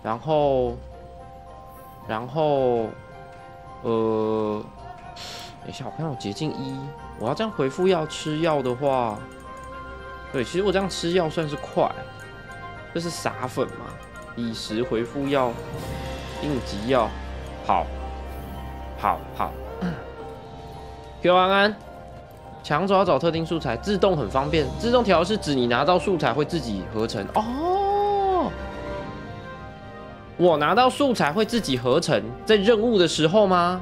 然后，等一下，我看到捷径1，我要这样回复药吃药的话，对，其实我这样吃药算是快，这是撒粉嘛，以时回复药，应急药，好。Q 安安，抢走要找特定素材，自动很方便，自动调是指你拿到素材会自己合成哦。我拿到素材会自己合成，在任务的时候吗？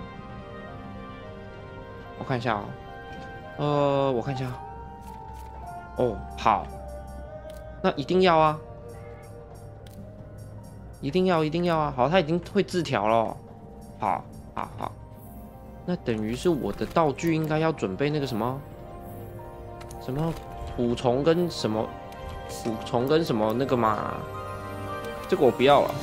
我看一下哦，我看一下。哦，好，那一定要啊，一定要啊！好，它已经会自调了。好，那等于是我的道具应该要准备那个什么捕虫跟什么那个嘛？这个我不要了。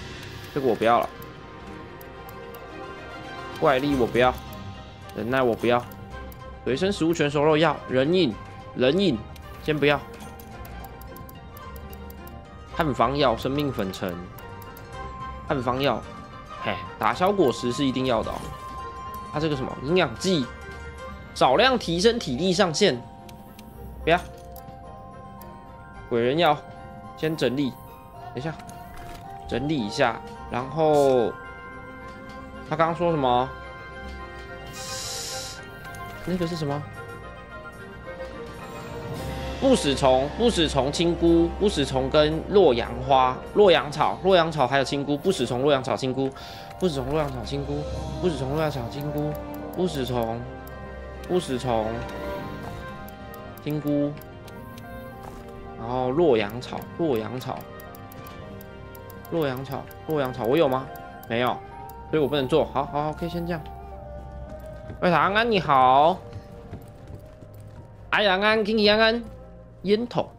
怪力我不要，忍耐我不要，随身食物全熟肉要，人饮先不要，汉方药生命粉尘，汉方药，嘿，打消果实是一定要的哦。它这个什么营养剂，少量提升体力上限，不要，鬼人药先整理，等一下整理一下。然后他刚刚说什么？那个是什么？不死虫、青菇、不死虫跟洛阳花、洛阳草还有青菇，不死虫、洛阳草、青菇，不死虫、洛阳草、青菇，不死虫、洛阳草、青菇，不死虫、青菇，然后洛阳草，我有吗？没有，所以我不能做。好，可以先这样。喂，安安你好，哎呀，安安，金安安，烟筒，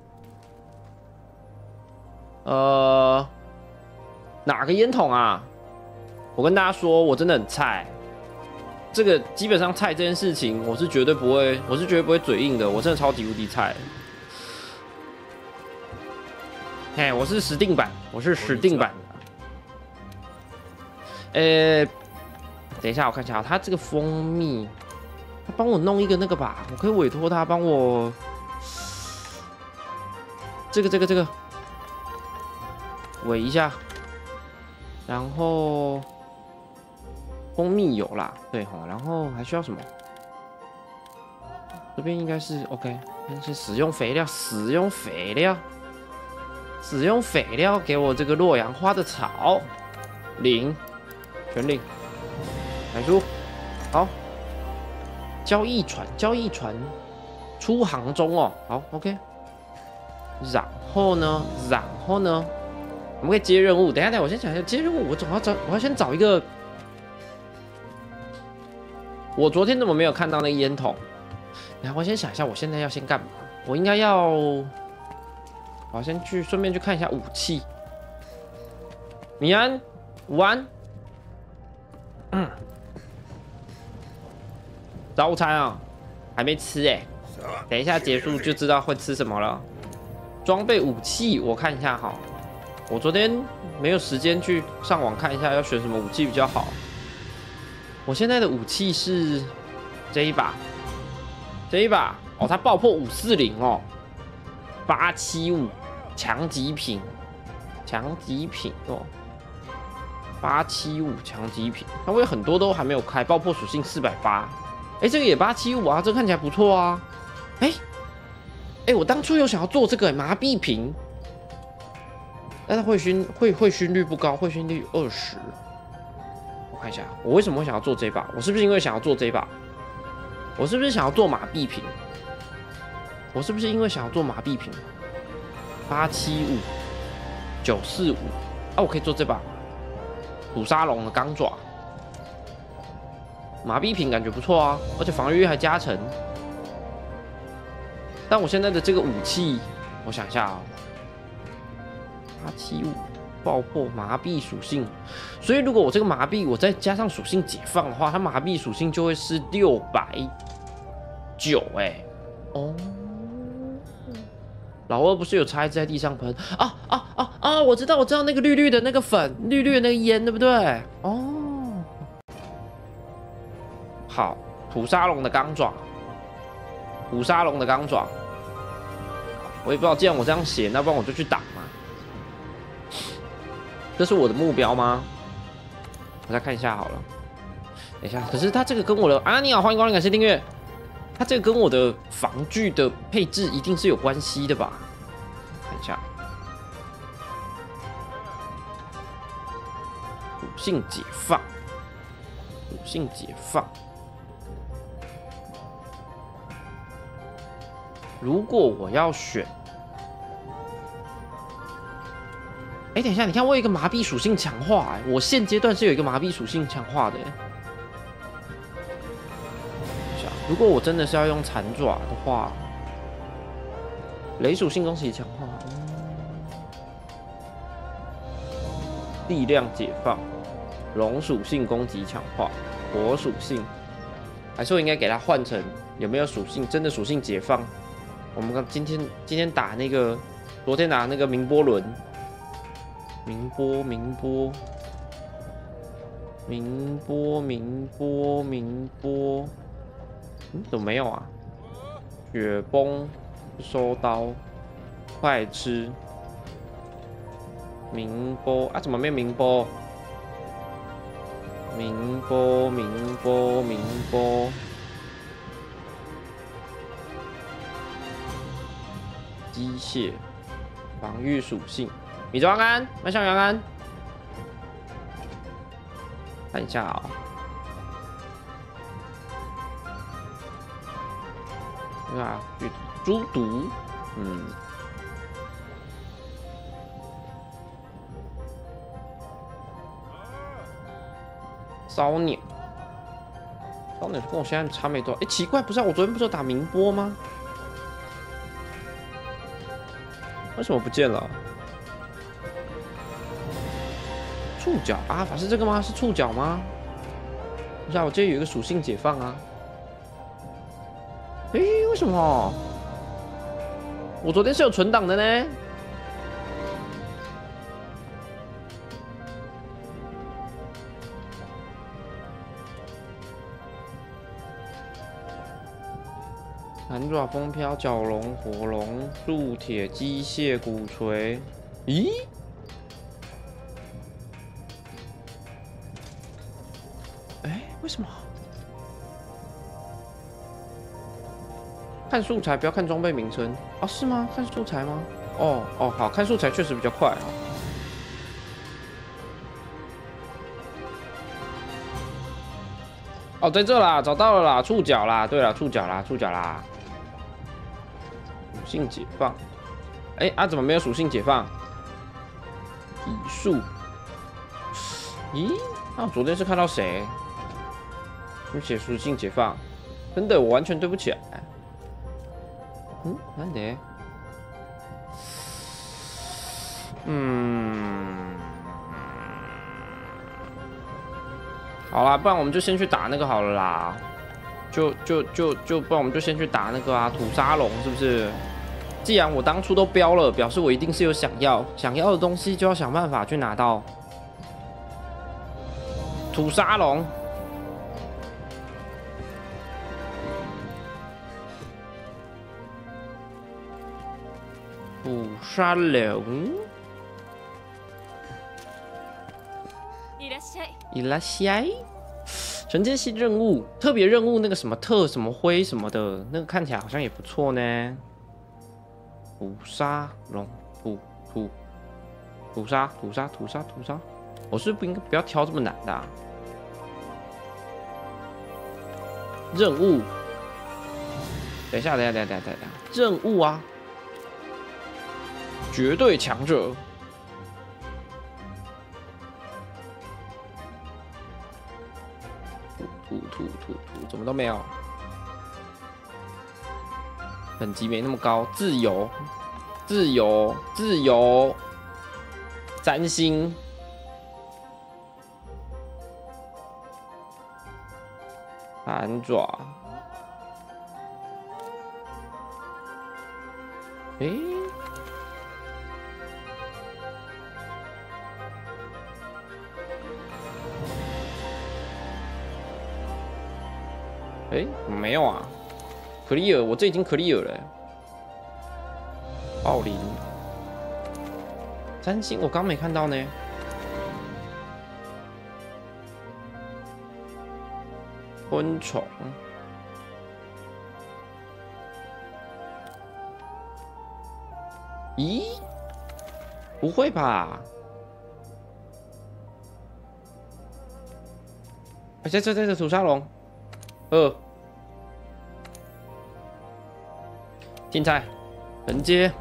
哪个烟筒啊？我跟大家说，我真的很菜。这个基本上菜这件事情，我是绝对不会嘴硬的，我真的超级无敌菜。嘿，我是实定版。等一下，我看一下，他这个蜂蜜，他帮我弄一个那个吧，我可以委托他帮我，这个委一下，然后蜂蜜有啦，对吼，然后还需要什么？这边应该是 OK， 先使用肥料，给我这个洛阳花的草，全领，来出，好，交易船出航中哦，好 OK， 然后呢，我们可以接任务，等一下，我先讲一下接任务，我要先找一个，我昨天怎么没有看到那个烟筒？然后我先想一下，我现在要先干嘛？我应该要，我先顺便去看一下武器。米安，午安。早餐啊，还没吃哎，等一下结束就知道会吃什么了。装备武器，我看一下哈。我昨天没有时间去上网看一下要选什么武器比较好。我现在的武器是这一把哦，它爆破540哦，875强极品哦。875强极品，它会有很多都还没有开，爆破属性480。这个也875啊，这个看起来不错啊。我当初有想要做这个麻痹瓶，但它会勋率不高，会勋率20。我看一下，我为什么会想要做这把？我是不是因为想要做这把？我是不是想要做麻痹瓶？我是不是因为想要做麻痹瓶？875、945啊，我可以做这把。土沙龙的钢爪，麻痹品感觉不错啊，而且防御力还加成。但我现在的这个武器，我想一下啊，875爆破麻痹属性，所以如果我这个麻痹我再加上属性解放的话，它麻痹属性就会是690哦。 老二不是有插一只在地上喷啊！我知道那个绿绿的那个粉，绿绿的那个烟，对不对？哦，好，土沙龙的钢爪，土沙龙的钢爪，我也不知道，既然我这样写，那不然我就去打嘛。这是我的目标吗？我再看一下好了。等一下，可是他这个跟我的你好，欢迎光临，感谢订阅。他这个跟我的防具的配置一定是有关系的吧？看一下，属性解放，属性解放。如果我要选，等一下，你看我有一个麻痹属性强化，我现阶段是有一个麻痹属性强化的。如果我真的是要用残爪的话，雷属性攻击强化，力量解放，龙属性攻击强化，火属性，还是我应该给它换成有没有属性真的属性解放？我们今天打那个，昨天打那个鸣波轮，鸣波。怎么没有啊？雪崩，收刀，快吃，鸣波啊？怎么没有鸣波？鸣波，机械，防御属性，米庄安，迈向杨安，看一下啊。啊，猪毒，骚鸟跟我现在差没多少。奇怪，不是我昨天不是有打鸣波吗？为什么不见了？触角啊，法师这个吗？是触角吗？不是啊，我记得有一个属性解放啊。为什么？我昨天是有存档的呢。蓝爪、风飘、角龙、火龙、铸铁、机械、鼓锤。咦？为什么？看素材不要看装备名称啊？是吗？看素材吗？好看素材确实比较快啊。在这啦，找到了啦，触角啦，对了，触角啦。属性解放，怎么没有属性解放？体术，咦？那我昨天是看到谁？你写属性解放，真的，我完全对不起来。なんで？好啦，不然我们就先去打那个好了啦。不然我们就先去打那个啊，土沙龙是不是？既然我当初都标了，表示我一定是有想要的东西，就要想办法去拿到土沙龙。土沙龙，いらっしゃい。承接新任务，特别任务那个什么特什么灰什么的，那个看起来好像也不错呢。土沙龙，土沙，我是不应该不要挑这么难的啊。任务，等一下，任务啊，绝对强者。土，怎么都没有。等级没那么高，自由，占星，蓝爪， 哎，没有啊 ，clear， 我这已经 clear 了。暴鳞，3星，我刚没看到呢。昆虫，咦？不会吧？这土沙龙，青菜，横接，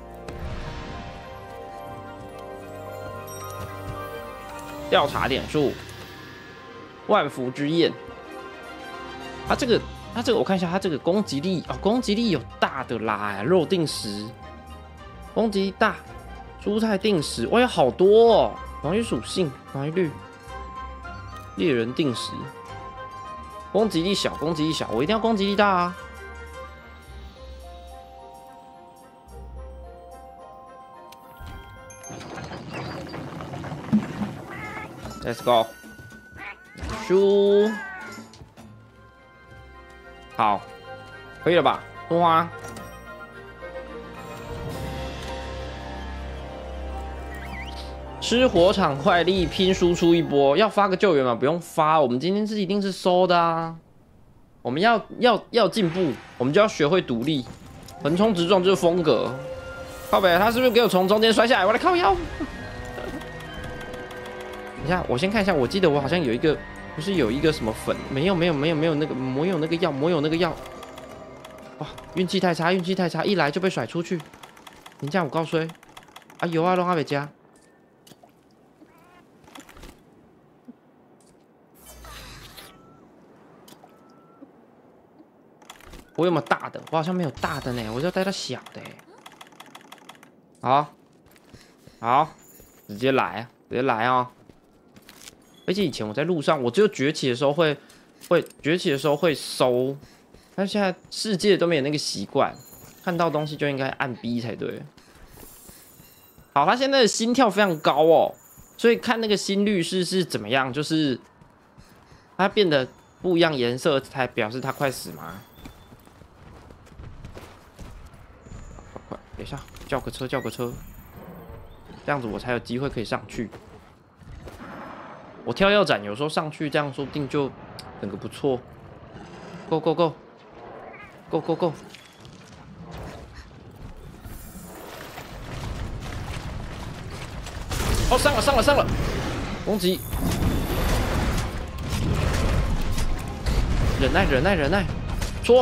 调查点数，万福之焰。它这个我看一下，它这个攻击力哦，攻击力有大的啦，肉定时，攻击力大，蔬菜定时，哇，有好多哦，防御属性，防御率，猎人定时，攻击力小，攻击力小，我一定要攻击力大啊。Let's go， 输，好，可以了吧？动画，吃火场快力拼输出一波，要发个救援吗？不用发，我们今天是一定是收的啊。我们要进步，我们就要学会独立，横冲直撞就是风格。靠北，他是不是给我从中间摔下来？我来靠腰。等一下，我先看一下，我记得我好像有一个，不是有一个什么粉？没有那个魔有那个药。哇，运气太差，一来就被甩出去。你这样我告诉你，啊有啊，弄阿北家。我有没有大的？我好像没有大的呢，我就带到小的。好，直接来啊！而且以前我在路上，我只有崛起的时候会收，但现在世界都没有那个习惯，看到东西就应该按 B 才对。好，他现在的心跳非常高哦，所以看那个心率是怎么样，就是它变得不一样颜色才表示它快死吗？快，等一下，叫个车，这样子我才有机会可以上去。我跳跃斩有时候上去，这样说不定就整个不错。Go！ 哦，上了！攻击！忍耐！戳！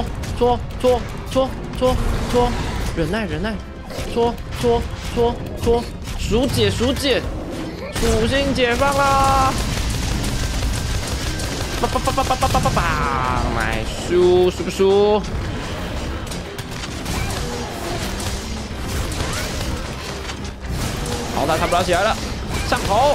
忍耐！戳！鼠姐！属性解放啦！买输不输？好，他差不多起来了，上头！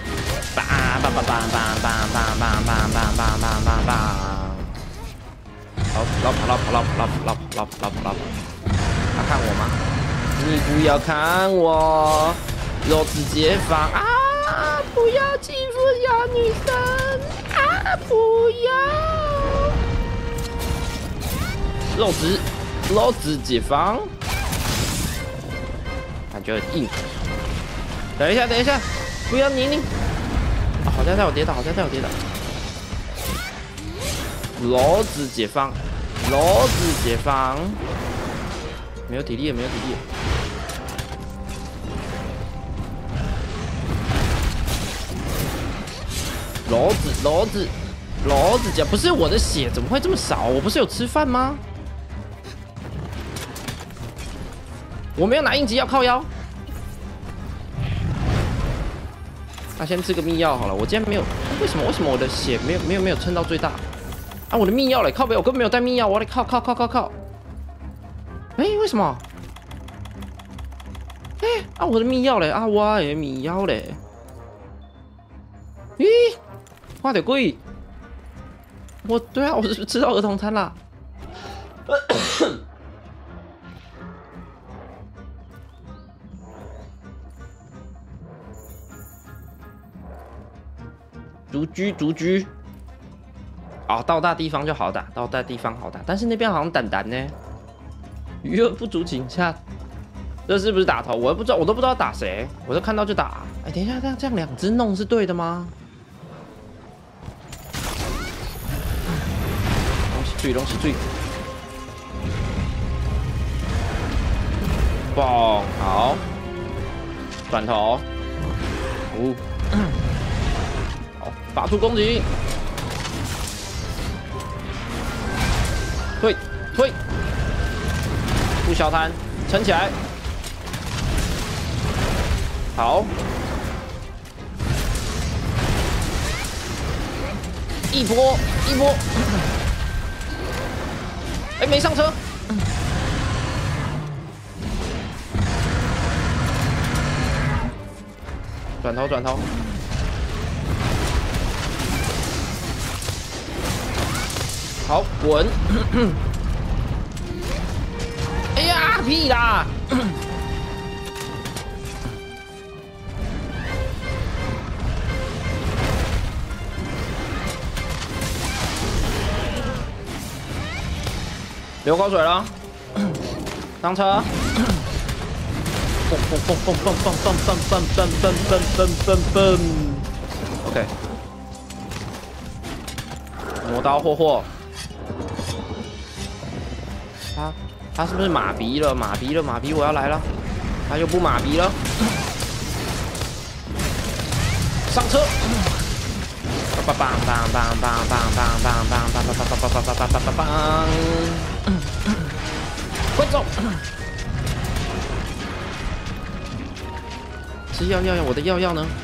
跑！他看我吗？你不要看我，肉质解放啊！不要欺负小女生啊！不要！肉质解放，感觉很硬。等一下，不要拧！啊，好在我跌倒。肉质解放，没有体力。骡子脚不是我的血怎么会这么少？我不是有吃饭吗？我没有拿应急药靠腰。那先吃个秘药好了。我今天没有，为什么我的血没有撑到最大？啊，我的秘药嘞，靠北，我根本没有带秘药，我得靠。哎，为什么？哎，啊，我的秘药嘞，啊，我的秘药嘞。咦？花点贵，对啊，我是不是吃到儿童餐啦？竹居， 哦，到大地方就好打，到大地方好打，但是那边好像胆胆呢，余额不足请下。这是不是打头？我不知道，我都不知道打谁，我都看到就打。哎，等一下，这样两只弄是对的吗？东西注意。嘣，好，转头，好，发出攻击，退，不消摊，撑起来，好，一波，哎，没上车。转头，好滚！哎呀，屁啦！流口水了，上车！蹦 ，OK， 磨刀霍，他是不是马鼻了？马鼻，我要来了，他又不马鼻了，上车！快走！吃药，我的药呢？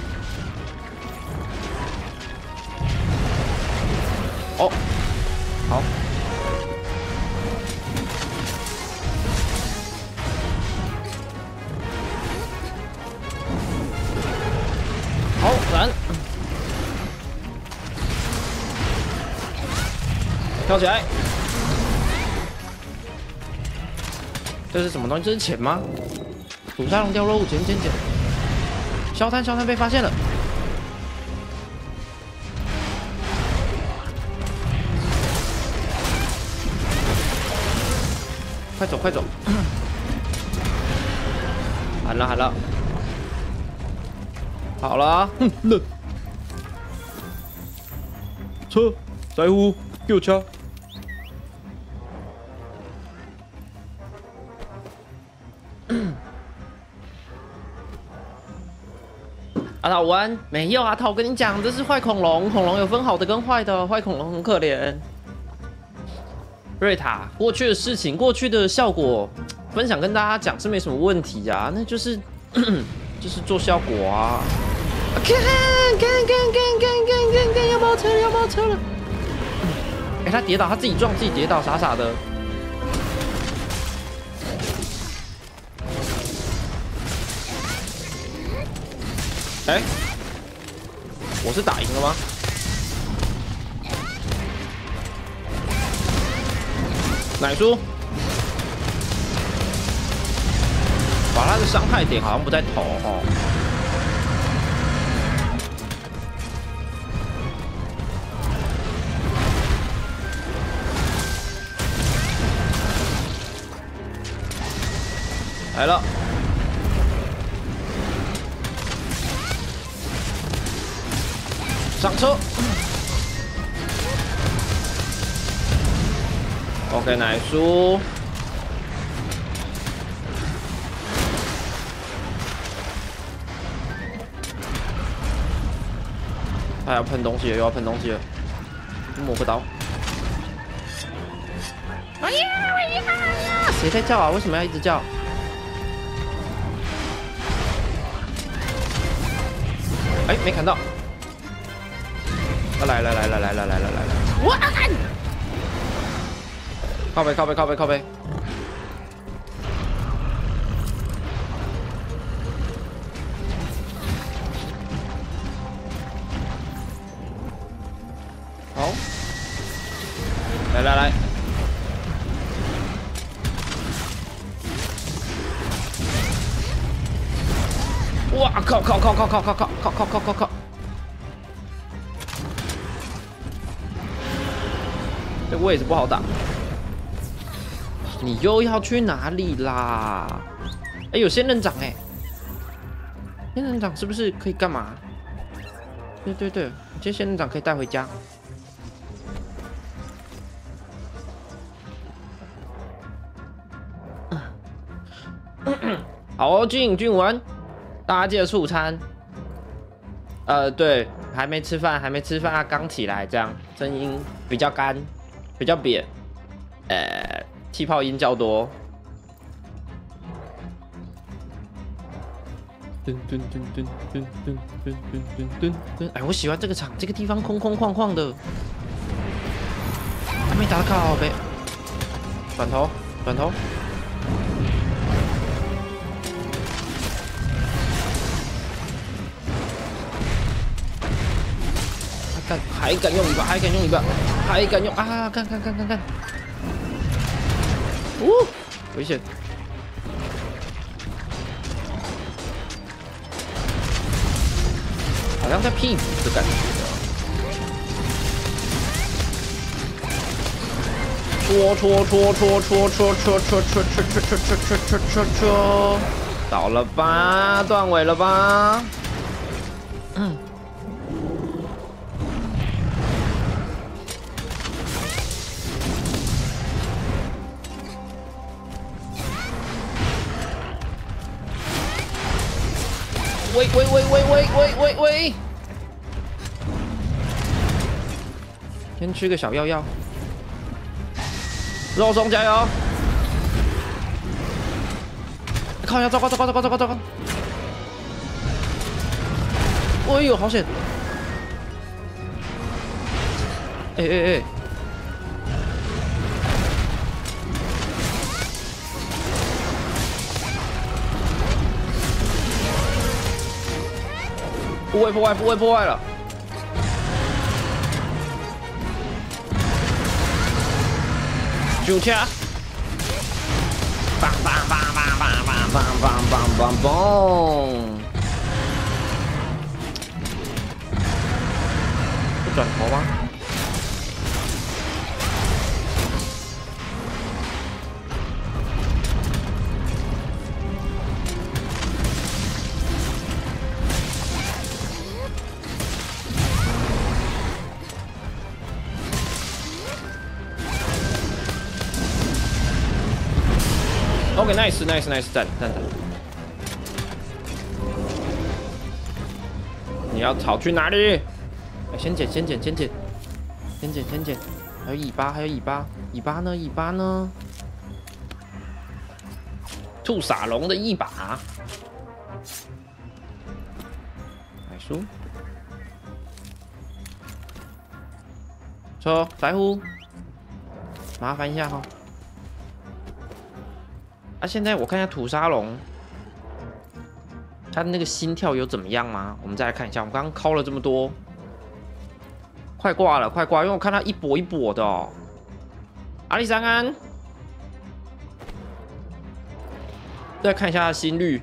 哦，好，好燃，跳起来！这是什么东西？这是钱吗？土沙龙掉落物，捡。消摊被发现了，快走！喊了，好了，车，在乎，给我掐！阿桃湾没有阿桃，我跟你讲，这是坏恐龙，恐龙有分好的跟坏的，坏恐龙很可怜。瑞塔，过去的事情，过去的效果，分享跟大家讲是没什么问题啊，那就是就是做效果啊。看，要爆车了！哎，他跌倒，他自己撞自己跌倒，傻的。哎，我是打赢了吗？奶叔，哇，他的伤害点好像不在头哦。来了。上车 ，OK， 奶叔，他要喷东西了，又要喷东西了，摸不到。哎呀！谁在叫啊？为什么要一直叫？哎，没看到。来！哇！靠背！好，来！哇靠！ 这位置不好打。你又要去哪里啦？哎，有仙人掌哎，仙人掌是不是可以干嘛？对对对，这仙人掌可以带回家。好，俊文，大家记得吃午餐。对，还没吃饭，刚起来，这样声音比较干，比较扁，气泡音较多。噔噔噔噔噔噔噔噔噔噔！哎，我喜欢这个场，这个地方空空旷旷的，还没打卡呗。转头，转头。还敢用尾巴，还敢用尾巴，还敢用啊！看！哦，危险！好像在屁股的感觉。戳！倒了吧，断尾了吧？喂！先吃个小药。肉松加油！靠呀！糟糕！哎呦，好险！哎！部位破坏了！就掐！棒！不转头吗？OK， nice， 赞！你要跑去哪里？先捡！还有尾巴，尾巴呢？兔傻龙的一把，来输。说白虎，麻烦一下哈。现在我看一下土沙龙，它的那个心跳有怎么样吗？我们再来看一下，我们刚刚敲了这么多，快挂了，因为我看它一跛一跛的哦。阿里山安，再看一下它的心率，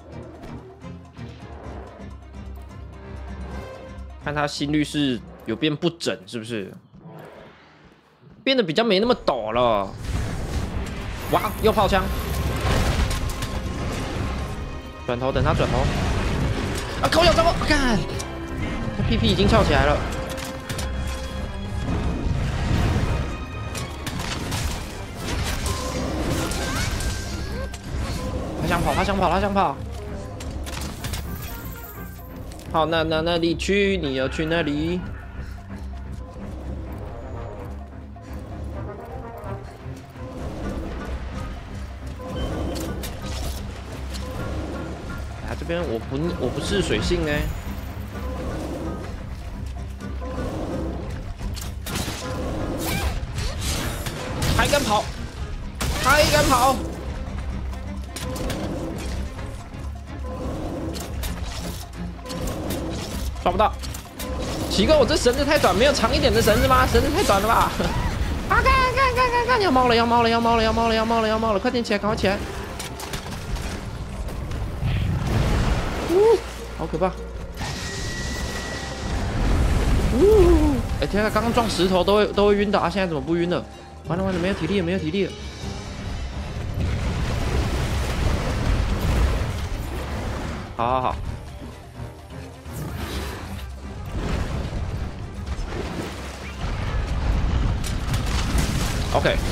看它心率是有变不整，是不是？变得比较没那么陡了。哇，又炮枪！转头，等他转头。靠！要怎么干？他屁屁已经翘起来了。他想跑。好，那里去？你要去哪里？这边我不是水性呢。还敢跑！抓不到，奇怪，我这绳子太短，没有长一点的绳子吗？绳子太短了吧？啊！干！要猫了！快点起来，赶快起来！好可怕！ 哎，天啊，刚刚撞石头都会晕倒啊，现在怎么不晕了？完了完了，没有体力了，没有体力了。好好好。OK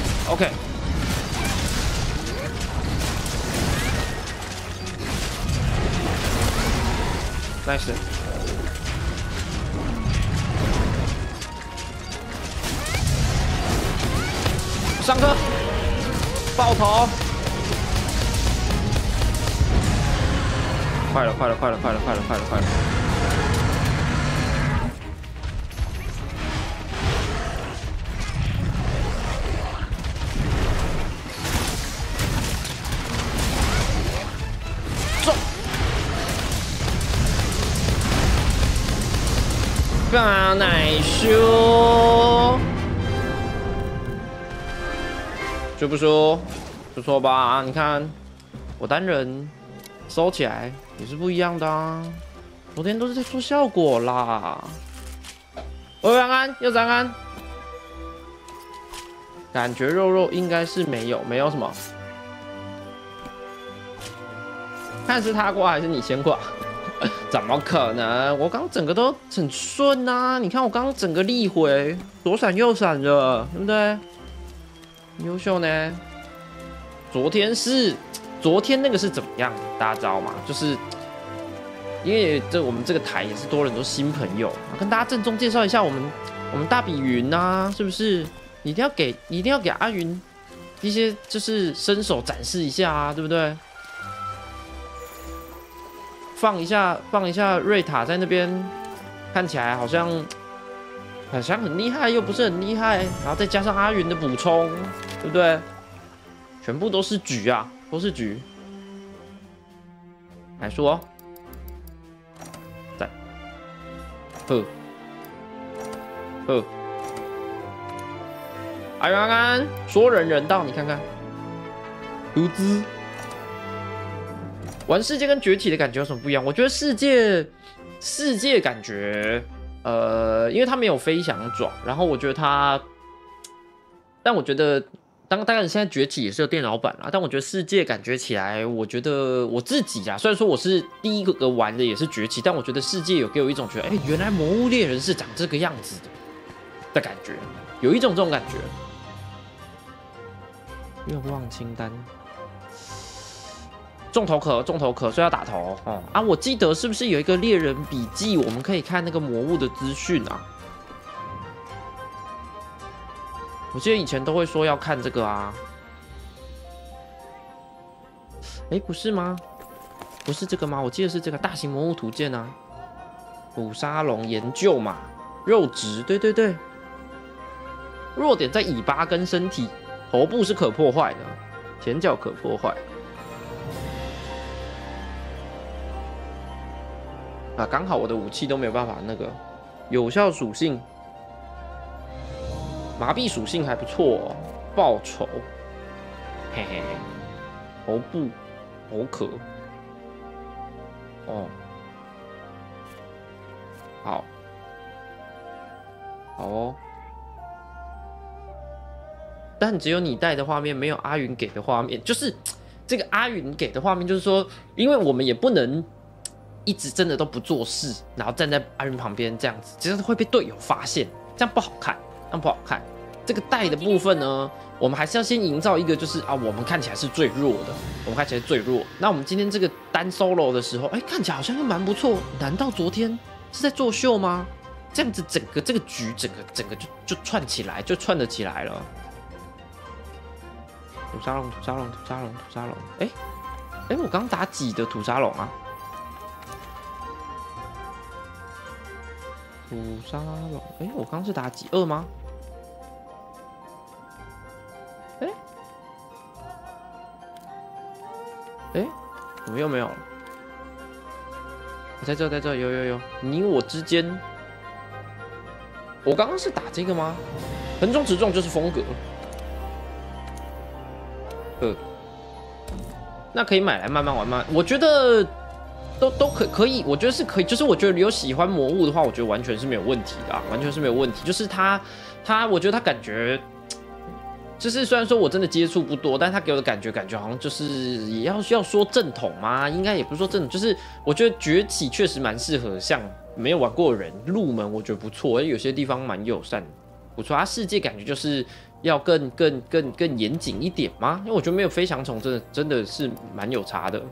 OK。Nice。上课，爆头！快了，快了，快了，快了，快了，快了，快了！中！嘎奶修！输不输？不错吧？你看，我单人收起来也是不一样的啊。昨天都是在做效果啦。喂，安安，又是安安。感觉肉肉应该是没有什么。看是他挂还是你先挂？怎么可能？我刚整个都很顺啊！你看我刚整个力回，左闪右闪的，对不对？优秀呢。昨天那个是怎么样？大家知道吗？就是因为我们这个台也是多了很多新朋友，跟大家郑重介绍一下我们大比云啊，是不是？你一定要给阿云一些就是身手展示一下啊，对不对？放一下瑞塔在那边，看起来好像很厉害，又不是很厉害，然后再加上阿云的补充，对不对？全部都是局啊，都是局。来说，在，阿云安安，说人人道，你看看，独资。玩世界跟崛起的感觉有什么不一样？我觉得世界感觉，因为它没有飞翔爪，然后我觉得它，但我觉得当然现在崛起也是有电脑版啦，但我觉得世界感觉起来，我觉得我自己啊，虽然说我是第一个玩的也是崛起，但我觉得世界有给我一种觉得，哎，原来魔物猎人是长这个样子的感觉，有一种这种感觉。愿望清单。重头壳，所以要打头哦啊！我记得是不是有一个猎人笔记，我们可以看那个魔物的资讯啊？我记得以前都会说要看这个啊。哎，不是吗？不是这个吗？我记得是这个大型魔物图鉴啊。捕沙龙研究嘛，肉质，对对对。弱点在尾巴跟身体，头部是可破坏的，前脚可破坏。啊，刚好我的武器都没有办法那个有效属性，麻痹属性还不错哦，报仇，嘿嘿，头部，头壳，哦，好，好哦，但只有你带的画面，没有阿云给的画面，就是这个阿云给的画面，就是说，因为我们也不能。一直真的都不做事，然后站在阿云旁边这样子，其实会被队友发现，这样不好看，这样不好看。这个带的部分呢，我们还是要先营造一个，就是啊，我们看起来是最弱的，我们看起来最弱。那我们今天这个单 solo 的时候，哎，看起来好像又蛮不错。难道昨天是在作秀吗？这样子整个这个局，整个就串起来，就串得起来了。土沙龙，哎，我刚打几的土沙龙啊？土沙龙，哎，我刚刚是打几2吗？哎，怎么又没有了？在这，有，你我之间，我刚刚是打这个吗？横冲直撞就是风格，那可以买来慢慢玩吗？我觉得都可以，我觉得是可以。就是我觉得有喜欢魔物的话，我觉得完全是没有问题的、完全是没有问题。就是他，我觉得他感觉，就是虽然说我真的接触不多，但他给我的感觉好像就是也要说正统吗？应该也不是说正统，就是我觉得崛起确实蛮适合像没有玩过的人入门，我觉得不错，有些地方蛮友善，不错。它世界感觉就是要更严谨一点吗？因为我觉得没有飞翔虫真的是蛮有差的。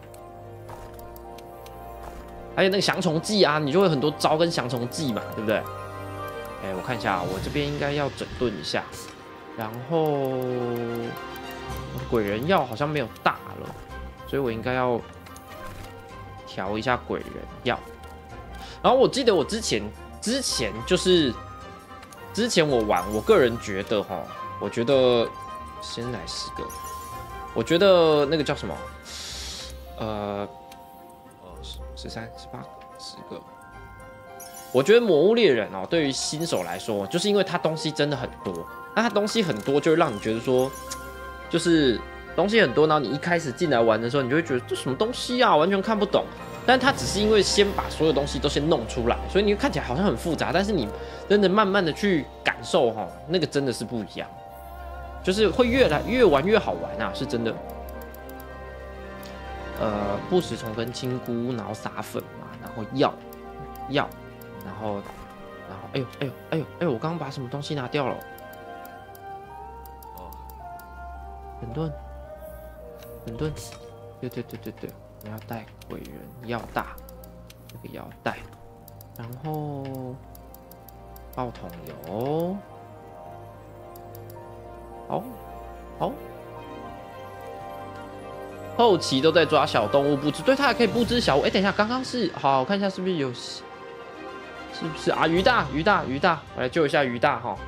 还有那个降虫剂啊，你就会很多招跟降虫剂嘛，对不对？哎，我看一下，我这边应该要整顿一下，然后鬼人药好像没有大了，所以我应该要调一下鬼人药。然后我记得我之前就是之前我玩，我个人觉得哈，我觉得先来10个，我觉得那个叫什么13、18个、10个。我觉得魔物猎人哦，对于新手来说，就是因为它东西真的很多，那它东西很多，就会让你觉得说，就是东西很多，然后你一开始进来玩的时候，你就会觉得这什么东西啊，完全看不懂。但它只是因为先把所有东西都先弄出来，所以你看起来好像很复杂，但是你真的慢慢的去感受哈，那个真的是不一样，就是会越玩越好玩啊，是真的。不食虫跟青菇，然后撒粉嘛，然后药，然后，哎呦，我刚刚把什么东西拿掉了？整顿，对，我要带鬼人药大，这个也要带，然后爆桶油，好。后期都在抓小动物布置，对，它还可以布置小物。哎，等一下，刚刚是好，我看一下是不是有，是不是啊？鱼大，我来救一下鱼大哈。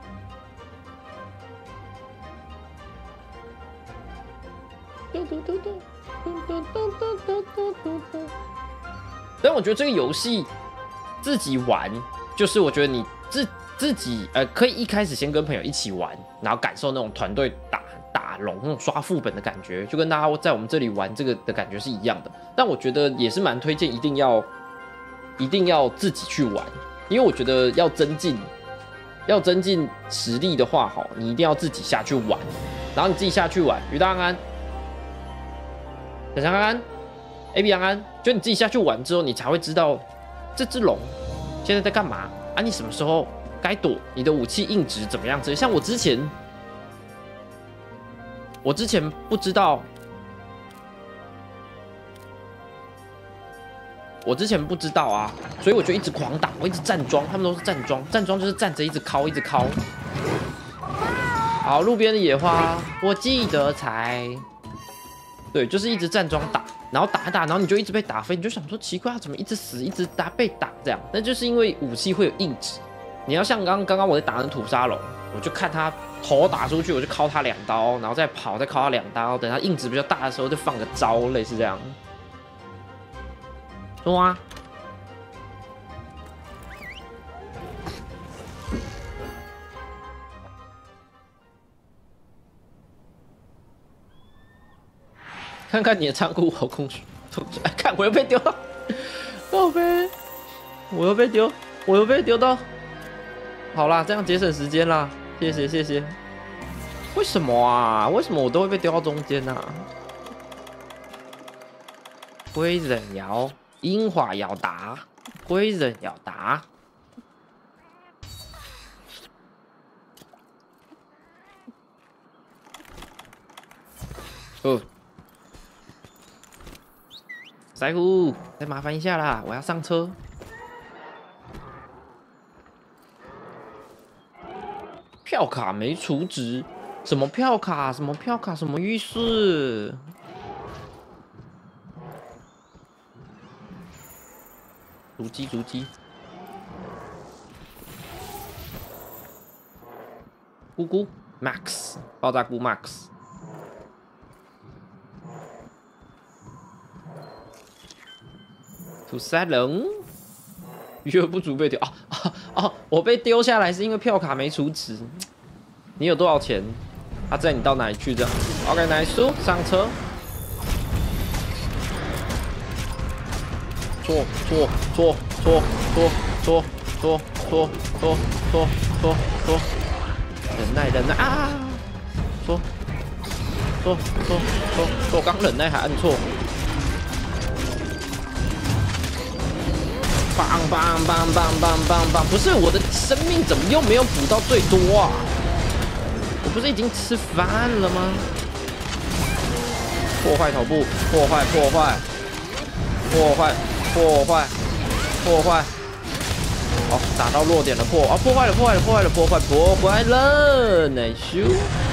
但我觉得这个游戏自己玩，就是我觉得你自己可以一开始先跟朋友一起玩，然后感受那种团队打龙那种刷副本的感觉，就跟大家在我们这里玩这个的感觉是一样的。但我觉得也是蛮推荐，一定要自己去玩，因为我觉得要增进实力的话，哈，你一定要自己下去玩。然后你自己下去玩，鱼大安安，小强安安 ，AB 安安，就你自己下去玩之后，你才会知道这只龙现在在干嘛啊？你什么时候该躲？你的武器硬直怎么样？像我之前不知道，啊，所以我就一直狂打，我一直站桩，他们都是站桩就是站着一直敲，好，路边的野花，我记得才，对，就是一直站桩打，然后打，然后你就一直被打飞，你就想说奇怪，他怎么一直死，一直被打这样？那就是因为武器会有硬直，你要像刚刚我在打那土沙龙，我就看他头打出去，我就敲他2刀，然后再跑，再敲他2刀，等他硬直比较大的时候就放个招，类似这样。说啊，看看你的仓库好空虚，看我又被丢到，宝贝，我又被丢到。好啦，这样节省时间啦，谢谢。为什么啊？为什么我都会被丢到中间啊？归人爻，樱花爻达，归人爻达。腮胡，再麻烦一下啦，我要上车。票卡没储值，什么票卡？什么意思？逐机。菇 Max 爆炸菇 Max。土塞人，余额不足被丢我被丢下来是因为票卡没储值。你有多少钱？他载你到哪里去？这样 ，OK， 来输上车。 搓，忍耐啊！搓，刚忍耐还按错。棒！不是我的生命怎么又没有补到最多啊？我不是已经吃饭了吗？破坏头部，破坏！好，打到弱点了，破坏了，奶咻！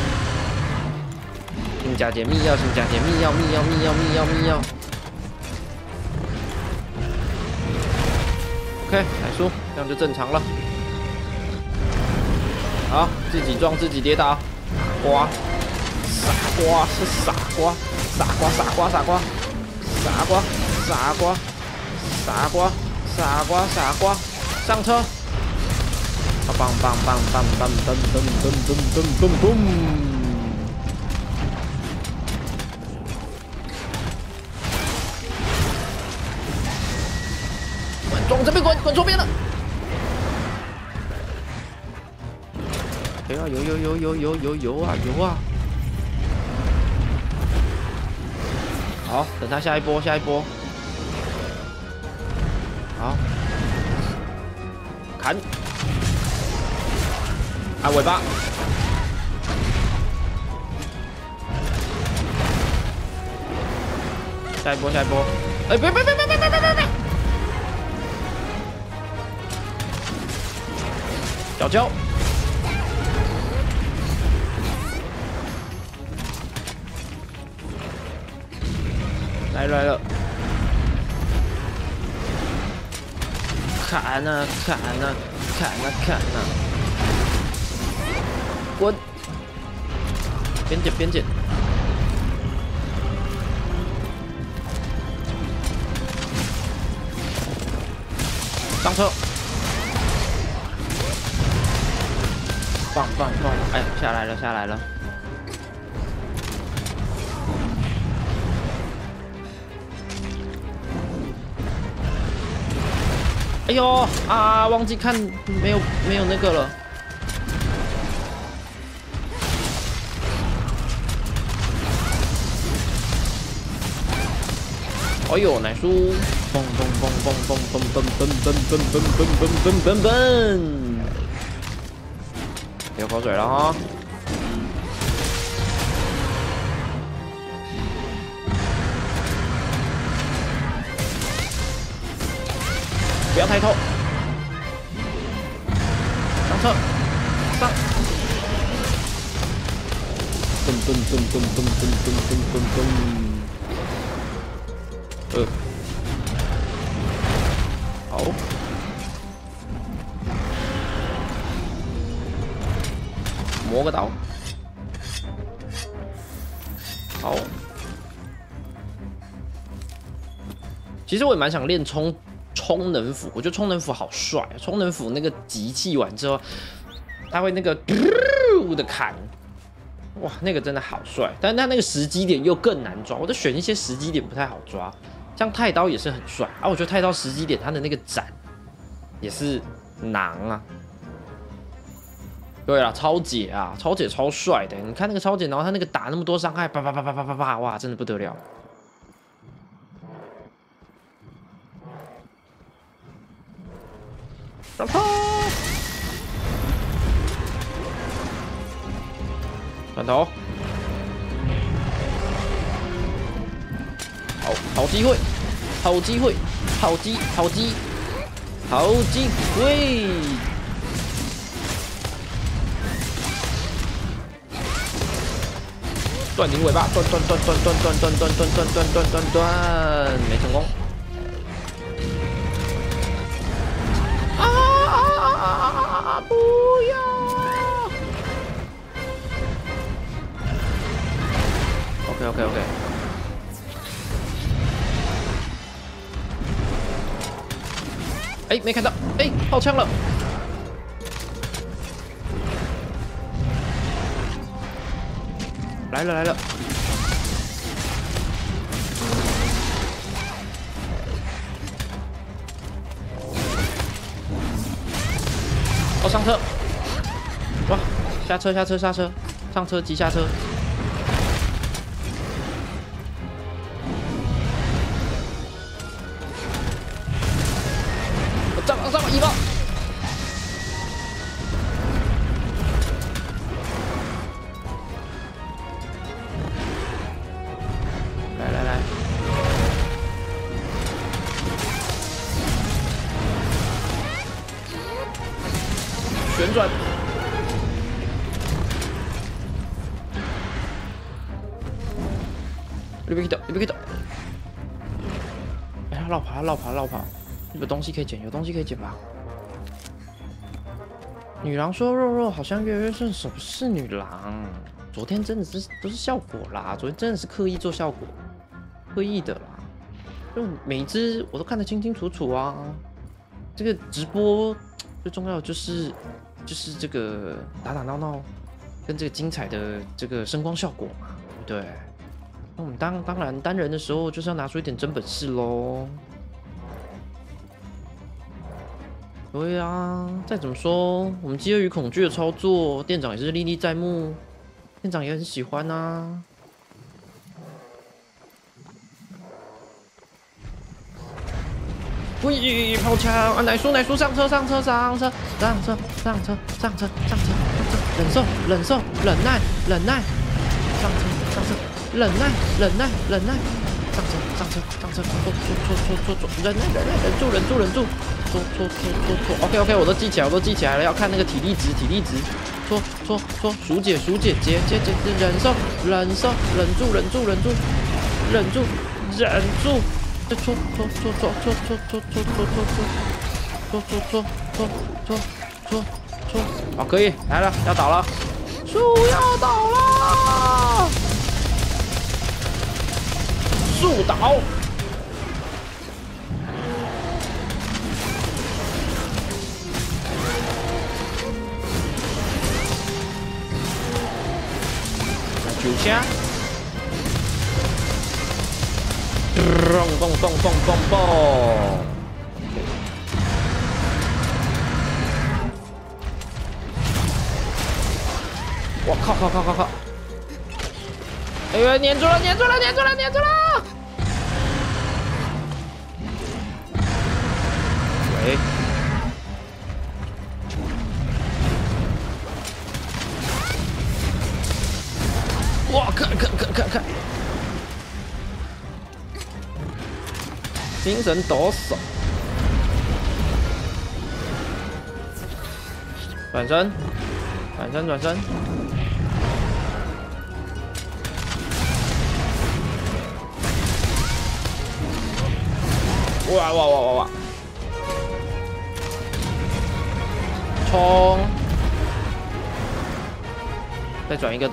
新加解密钥，OK， 奶叔，这样就正常了。好，自己撞自己跌倒，傻瓜，上车！棒！往这边滚左边了！游啊！好，等他下一波。好，砍！按尾巴！下一波！哎，别！脚！来了！砍啊！滚！边捡！上车！棒！哎，下来了！哎呦啊！忘记看没有那个了。哎呦，奶叔！蹦！流口水了哈！不要抬头，上车，上！好，磨个刀，好。其实我也蛮想练冲能斧，我觉得冲能斧好帅，冲能斧那个集气完之后，他会那个的砍，哇，那个真的好帅。但是他那个时机点又更难抓，我都选一些时机点不太好抓。像太刀也是很帅啊，我觉得太刀时机点他的那个斩也是囊啊。对了，超姐超帅的，你看那个超姐，然后他那个打那么多伤害，啪，哇，真的不得了。上车！转头，好机会！断你尾巴，断，没成功。不要 ！OK。哎，没看到，哎，爆枪了！来了！ 哦，上车！哇，下车，下车，下车，上车急下车。我上吧，一爆！来，旋转。你别给倒！哎，绕跑！有东西可以捡，吧？女郎说：“肉肉好像越来越顺手，不是女郎。昨天真的都是效果啦，昨天真的是刻意做效果，刻意的啦。就每一只我都看得清清楚楚啊。这个直播最重要的就是这个打打闹闹，跟这个精彩的这个声光效果嘛，对不对？那我们当然单人的时候就是要拿出一点真本事喽。”对啊，再怎么说，我们饥饿与恐惧的操作，店长也是历历在目，店长也很喜欢啊。喂，抛枪啊！奶叔上车！忍受，忍耐，上车，忍耐，上车，坐，忍住。搓 ，OK， 我都记起来了，要看那个体力值，搓，数解，解，忍住，再搓，好，可以来了，要倒了，树要倒了，树倒。9下，蹦！我靠！哎呦，粘住了！喂。哇，看！精神抖擞，转身，哇！冲！再转一个。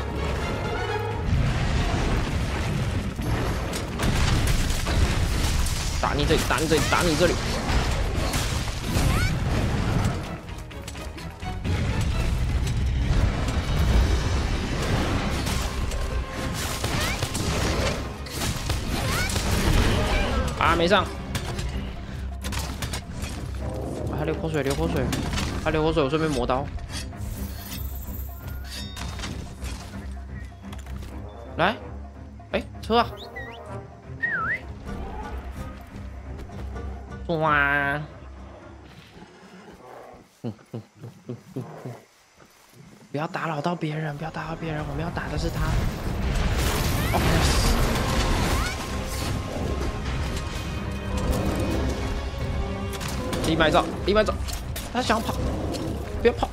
打你这里！啊，没上！还流口水！我顺便磨刀。来，哎，车啊！哇！不要打扰到别人，我们要打的是他。立麦照，他想跑，不要跑！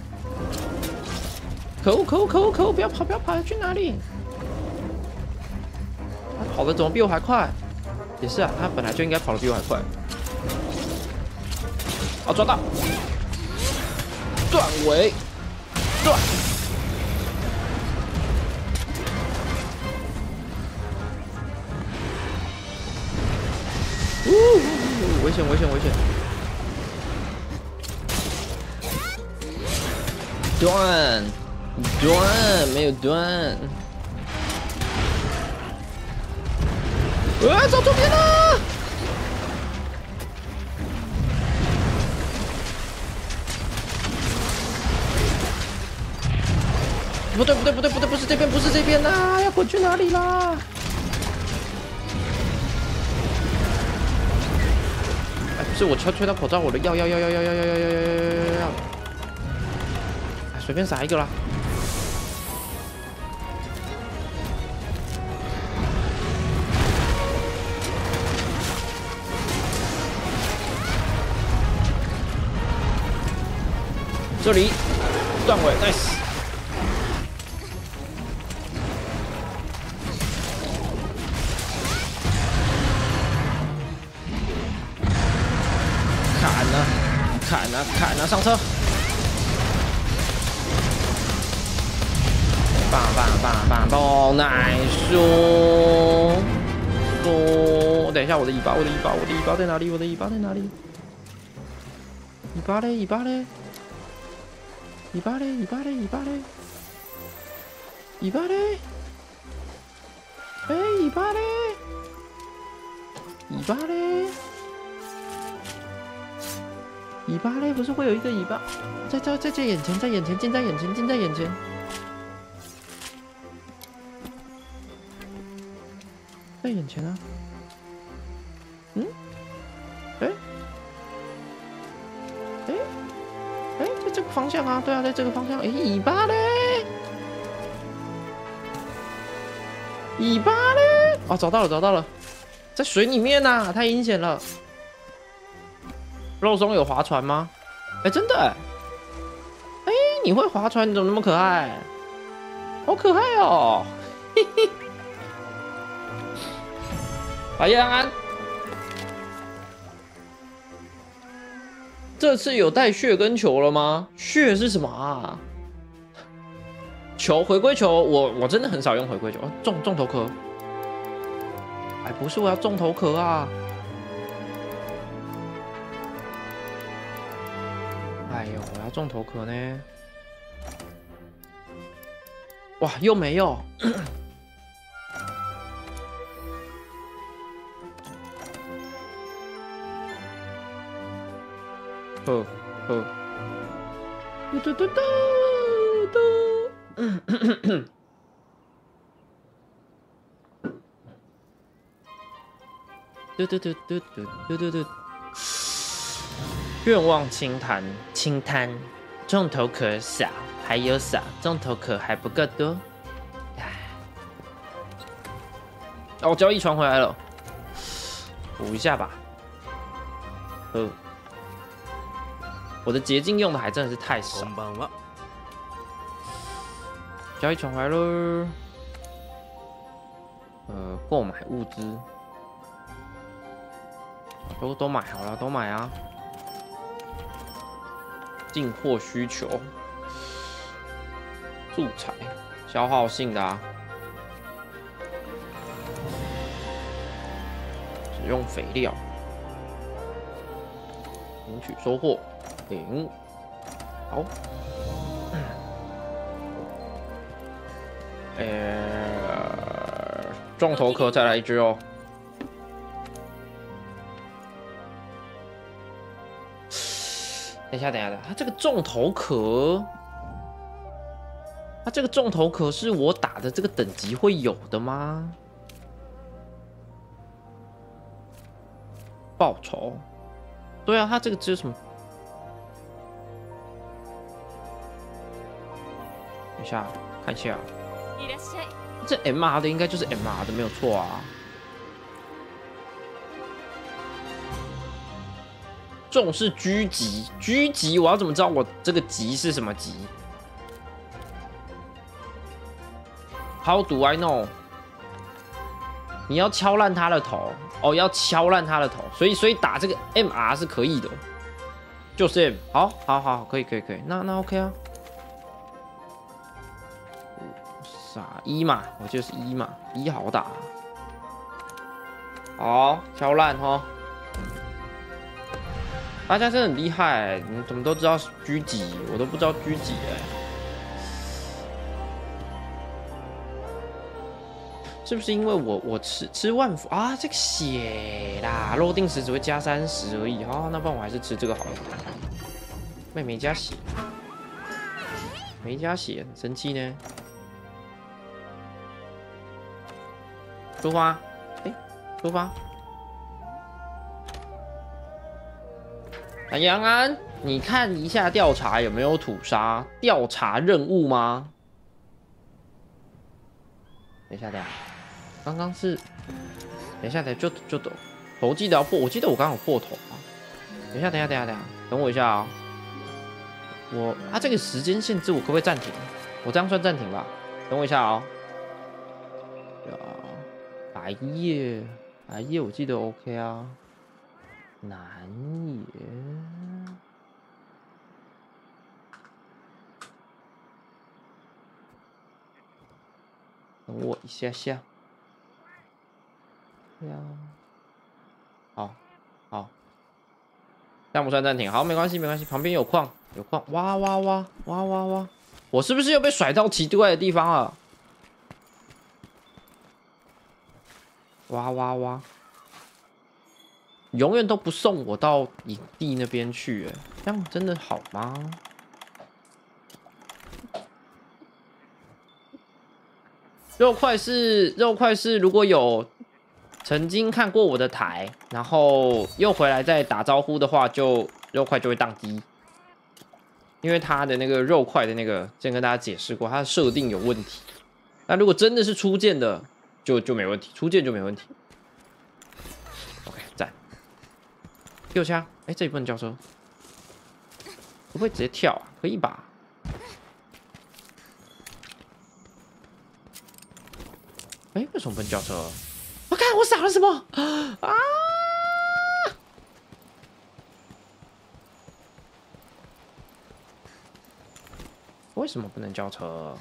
可恶！不要跑！要去哪里？他跑的怎么比我还快？也是啊，他本来就应该跑得比我还快。哦，抓到！断尾，断！危险！断，没有断。走左边了！ 不对，不是这边，不是这边啦！要滚去哪里啦？哎，不是我吹到口罩，我的要！哎，随便撒一个啦。这里断尾 ，nice。砍啊！上车！棒 ，nice！ 等一下，我的尾巴在哪里？尾巴嘞？尾巴嘞？哎，尾巴嘞？不是会有一个尾巴在眼前，近在眼前，在眼前啊！嗯？在这个方向啊！对啊，在这个方向。哎，尾巴嘞？哦，找到了，在水里面呐，太阴险了。肉松有划船吗？哎，真的哎！你会划船？你怎么那么可爱？好可爱哦！嘿嘿。白夜安安，这次有带血跟球了吗？血是什么啊？球回归球，我真的很少用回归球。重头壳。哎，不是，我要重头壳啊！哎呦，我要重头壳呢！哇，又没有。愿望清摊，重头壳少，还有少，重头壳还不够多。哦，交易传回来了，补一下吧。我的捷径用的还真的是太少。交易传回来喽。购买物资，都买好了，都买啊。进货需求，素材，消耗性的啊。使用肥料，领取收获，领。好。重头壳再来一只哦。等一下，它这个重头壳，是我打的这个等级会有的吗？报酬，对啊，它这个只有什么？等一下，看一下。这 MR 的应该就是 MR 的，没有错啊。重视狙击，我要怎么知道我这个级是什么级 ？How do I know？ 你要敲烂他的头哦，要敲烂他的头，所以打这个 MR 是可以的，就是 M， 好，可以，那 OK 啊。1嘛，我就是1嘛，1好打。好，敲烂哈。大家真的很厉害，你怎么都知道狙击，我都不知道狙击是不是因为我吃万福啊？这个血啦，肉定时只会加30而已。好，那不然我还是吃这个好了。没加血，没加血，很生气呢。 出发，哎，出发。杨安，你看一下调查有没有土沙？调查任务吗？等一下，刚刚是，等一下，就等，头记得要破，我记得我刚刚有破头啊。等一下，等我一下啊、哦。这个时间限制我可不可以暂停？我这样算暂停吧？等我一下啊、哦。白夜我记得 OK 啊。南野，等我一下下。对啊，好，这样不算暂停，好，没关系，旁边有矿，哇，我是不是又被甩到奇怪的地方了？哇，永远都不送我到营地那边去，哎，这样真的好吗？肉块是，如果有曾经看过我的台，然后又回来再打招呼的话，肉块就会宕机，因为它的那个肉块的那个，之前跟大家解释过，它的设定有问题。那如果真的是初见的，就没问题，初见就没问题。OK， 赞。右枪，哎，这里不能交车，会不会直接跳啊？可以吧？哎，为什么不能交车？我看我傻了什么啊？为什么不能交车？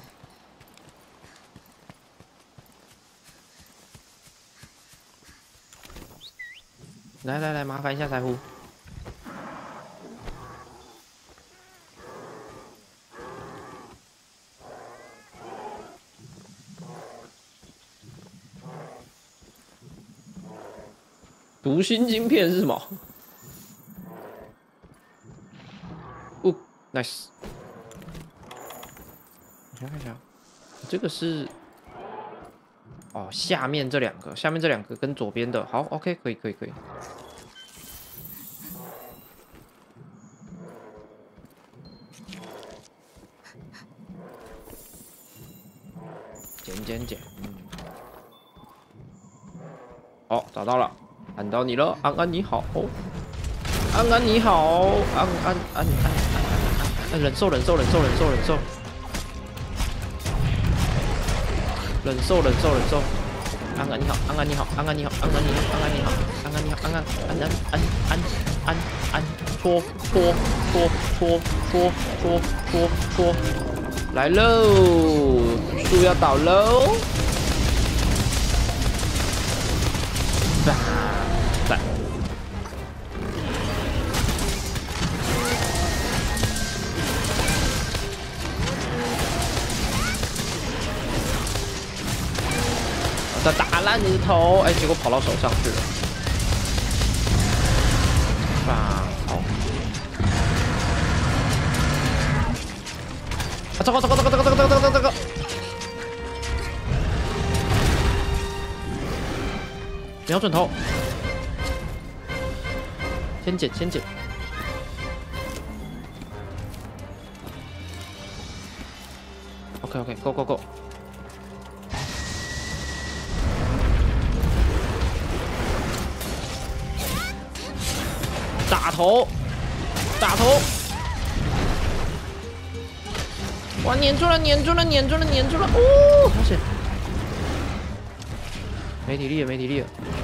来，麻烦一下财户。读心晶片是什么？哦 ，nice。我看一下，这个是哦，下面这两个跟左边的，好 ，OK， 可以。捡。哦，找到了，看到你了，安你好，安你好，安，忍受，忍受，安你好，搓，来喽，树要倒喽，赞。他打烂你的头，哎，结果跑到手上去了。好。糟糕！瞄准头，先捡。OK，go。打头！哇，粘住了！哦，好险！没体力了。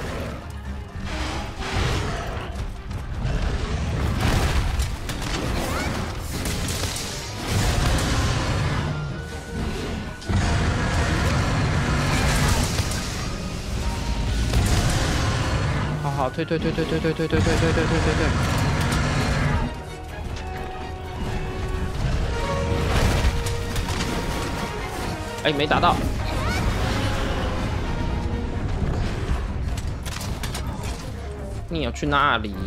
好，退。哎，没打到。你要去哪里？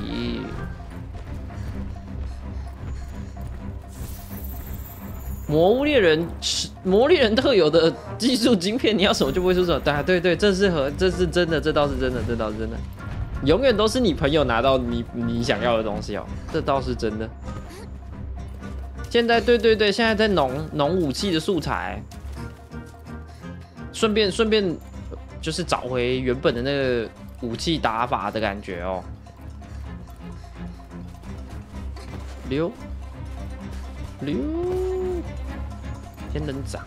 魔物猎人特有的技术晶片，你要什么就不会出手。对，这是真的，这倒是真的，永远都是你朋友拿到你想要的东西哦，这倒是真的。现在对，现在在农武器的素材，顺便就是找回原本的那个武器打法的感觉哦。溜，仙人掌，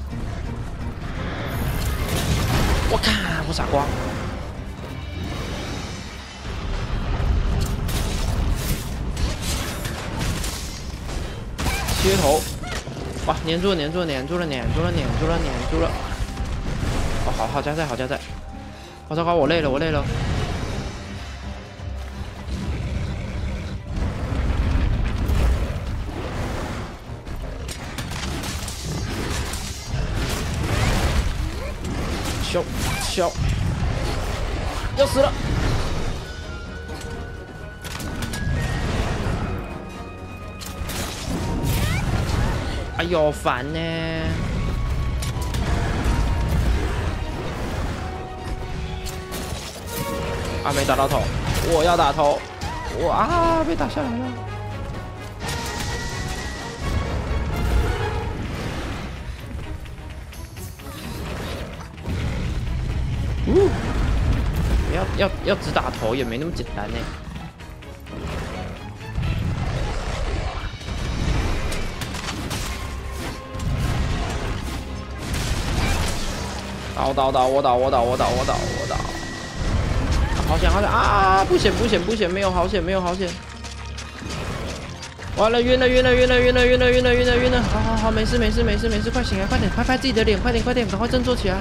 我看我傻瓜。接头，哇，粘住了！哦，好加载！我糟糕，我累了。笑，要死了！哎呦，烦呢！啊，没打到头，我要打头，被打下来了。要只打头也没那么简单呢。我倒！好险啊！不险，没有好险。完了，晕了！好，没事，快醒来，快点，快拍自己的脸，快点，赶快振作起来。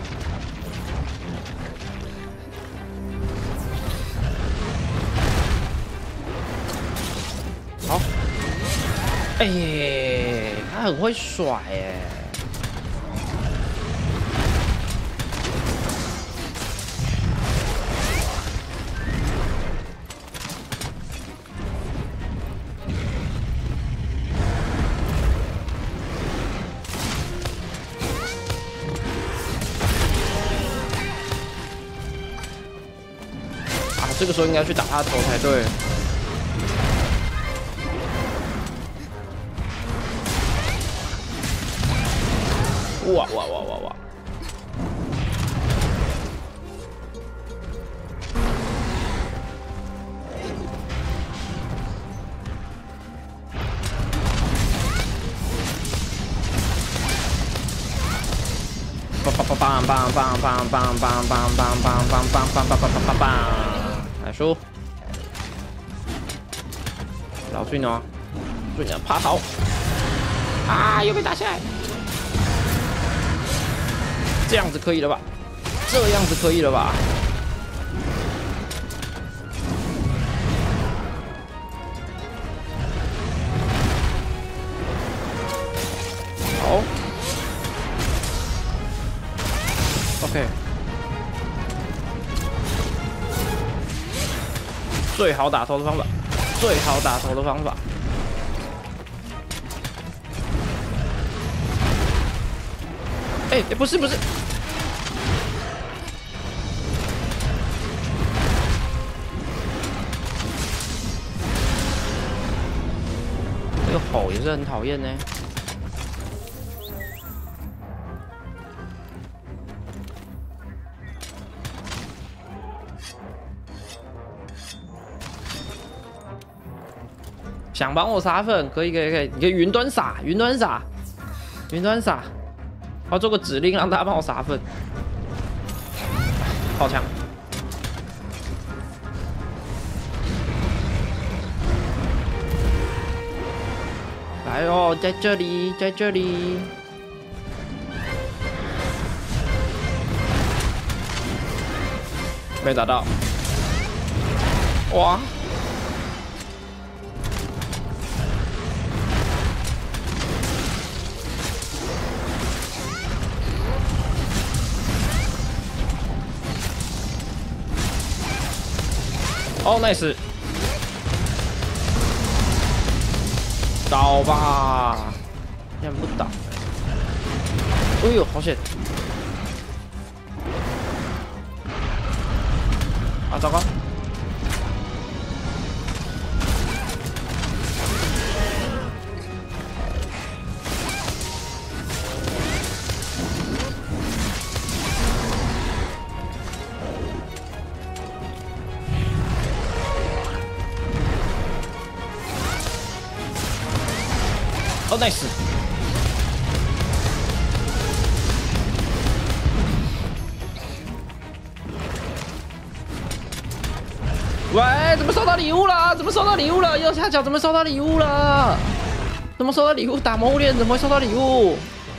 好，他很会甩这个时候应该去打他的头才对。哇！来输，老俊哦，俊啊，爬逃啊，又被打下来，这样子可以了吧？好 ，OK。最好打头的方法，不是，这个吼也是很讨厌呢。想帮我撒粉，可以，你可以云端撒，我要做个指令让大家帮我撒粉，好强！来哦，在这里，没打到，哇！哦 ，nice， 倒吧！ 竟然不倒！哎呦，好险！啊，糟糕！哦 ，nice！ 喂，怎么收到礼物了？怎么收到礼物了？右下角怎么收到礼物了？怎么收到礼物？打魔物链怎么会收到礼物？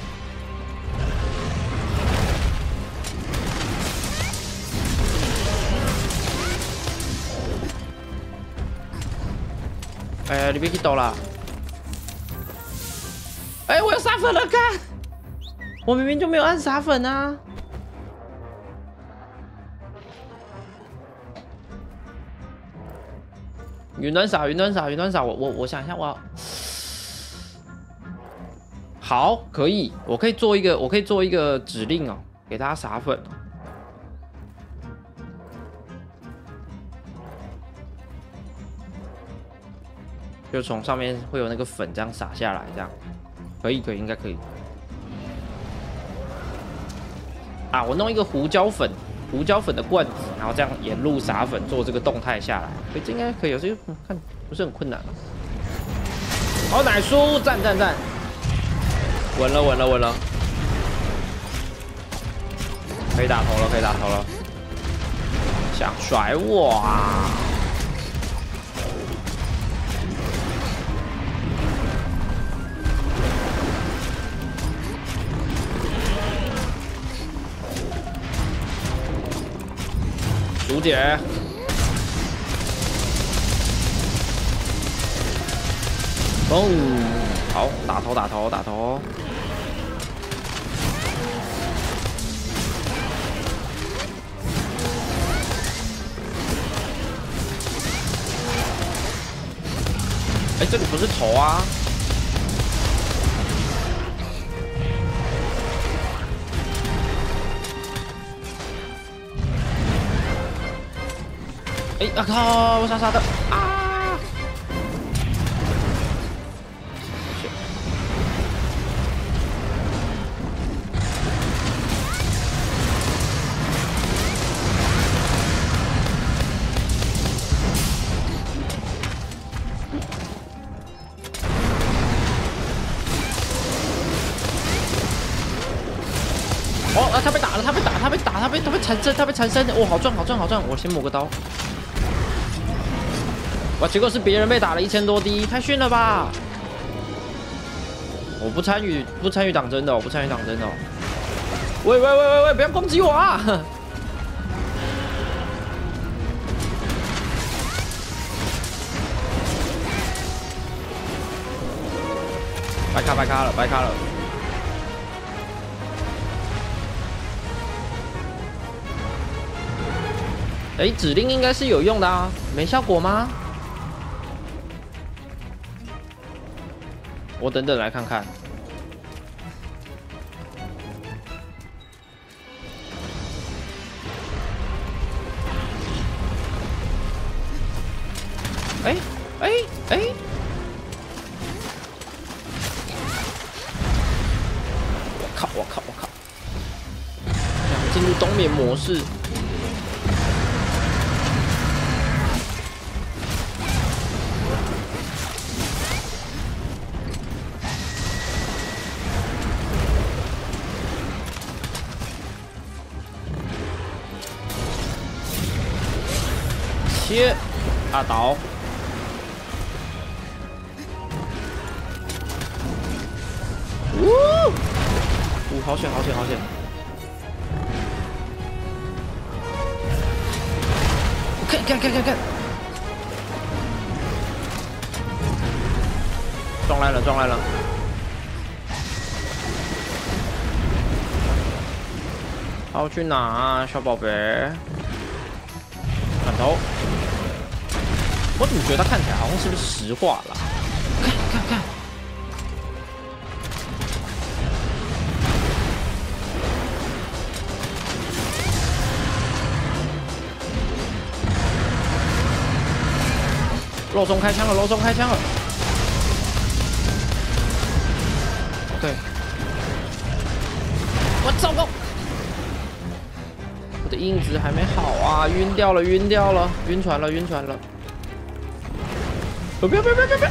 哎，你别去抖了！哎，我要撒粉了，看！我明明就没有按撒粉啊！云端撒，云端撒，云端撒！我想一下，我要好，可以，我可以做一个指令哦，给大家撒粉哦。就从上面会有那个粉这样撒下来，这样可以，应该可以。啊，我弄一个胡椒粉的罐子，然后这样沿路撒粉做这个动态下来，这应该可以。这个看不是很困难。好，奶叔，赞！稳了，可以打头了，想甩我啊！竹姐，嘣！好，打头。哎，这里不是头啊！哎啊靠！我傻的啊！哦啊！他被打了，他被缠身，哦，好赚！我先抹个刀。哇！结果是别人被打了1000多滴，太逊了吧！我不参与党争的，喂！不要攻击我啊！白卡了！哎，指令应该是有用的啊，没效果吗？我等来看看。哎！我靠！进入冬眠模式。切！啊倒！好险！看！撞来了！好去哪啊，小宝贝？转头！我怎么觉得他看起来好像是不是石化了？看！ 肉松开枪了，肉松开枪了。对，我糟糕，我的印子还没好啊，晕掉了，晕掉了，晕船了，晕船了。不要！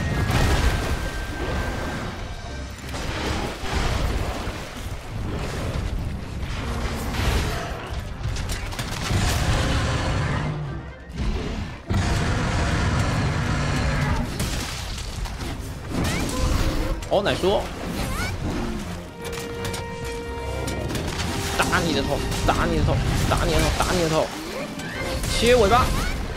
哦，奶叔，打你的头，打你的头，打你的头，打你的头，切尾巴。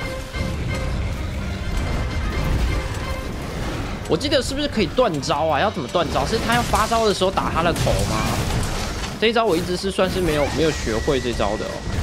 我记得是不是可以断招啊？要怎么断招？是他要发招的时候打他的头吗？这一招我一直是算是没有学会这招的哦。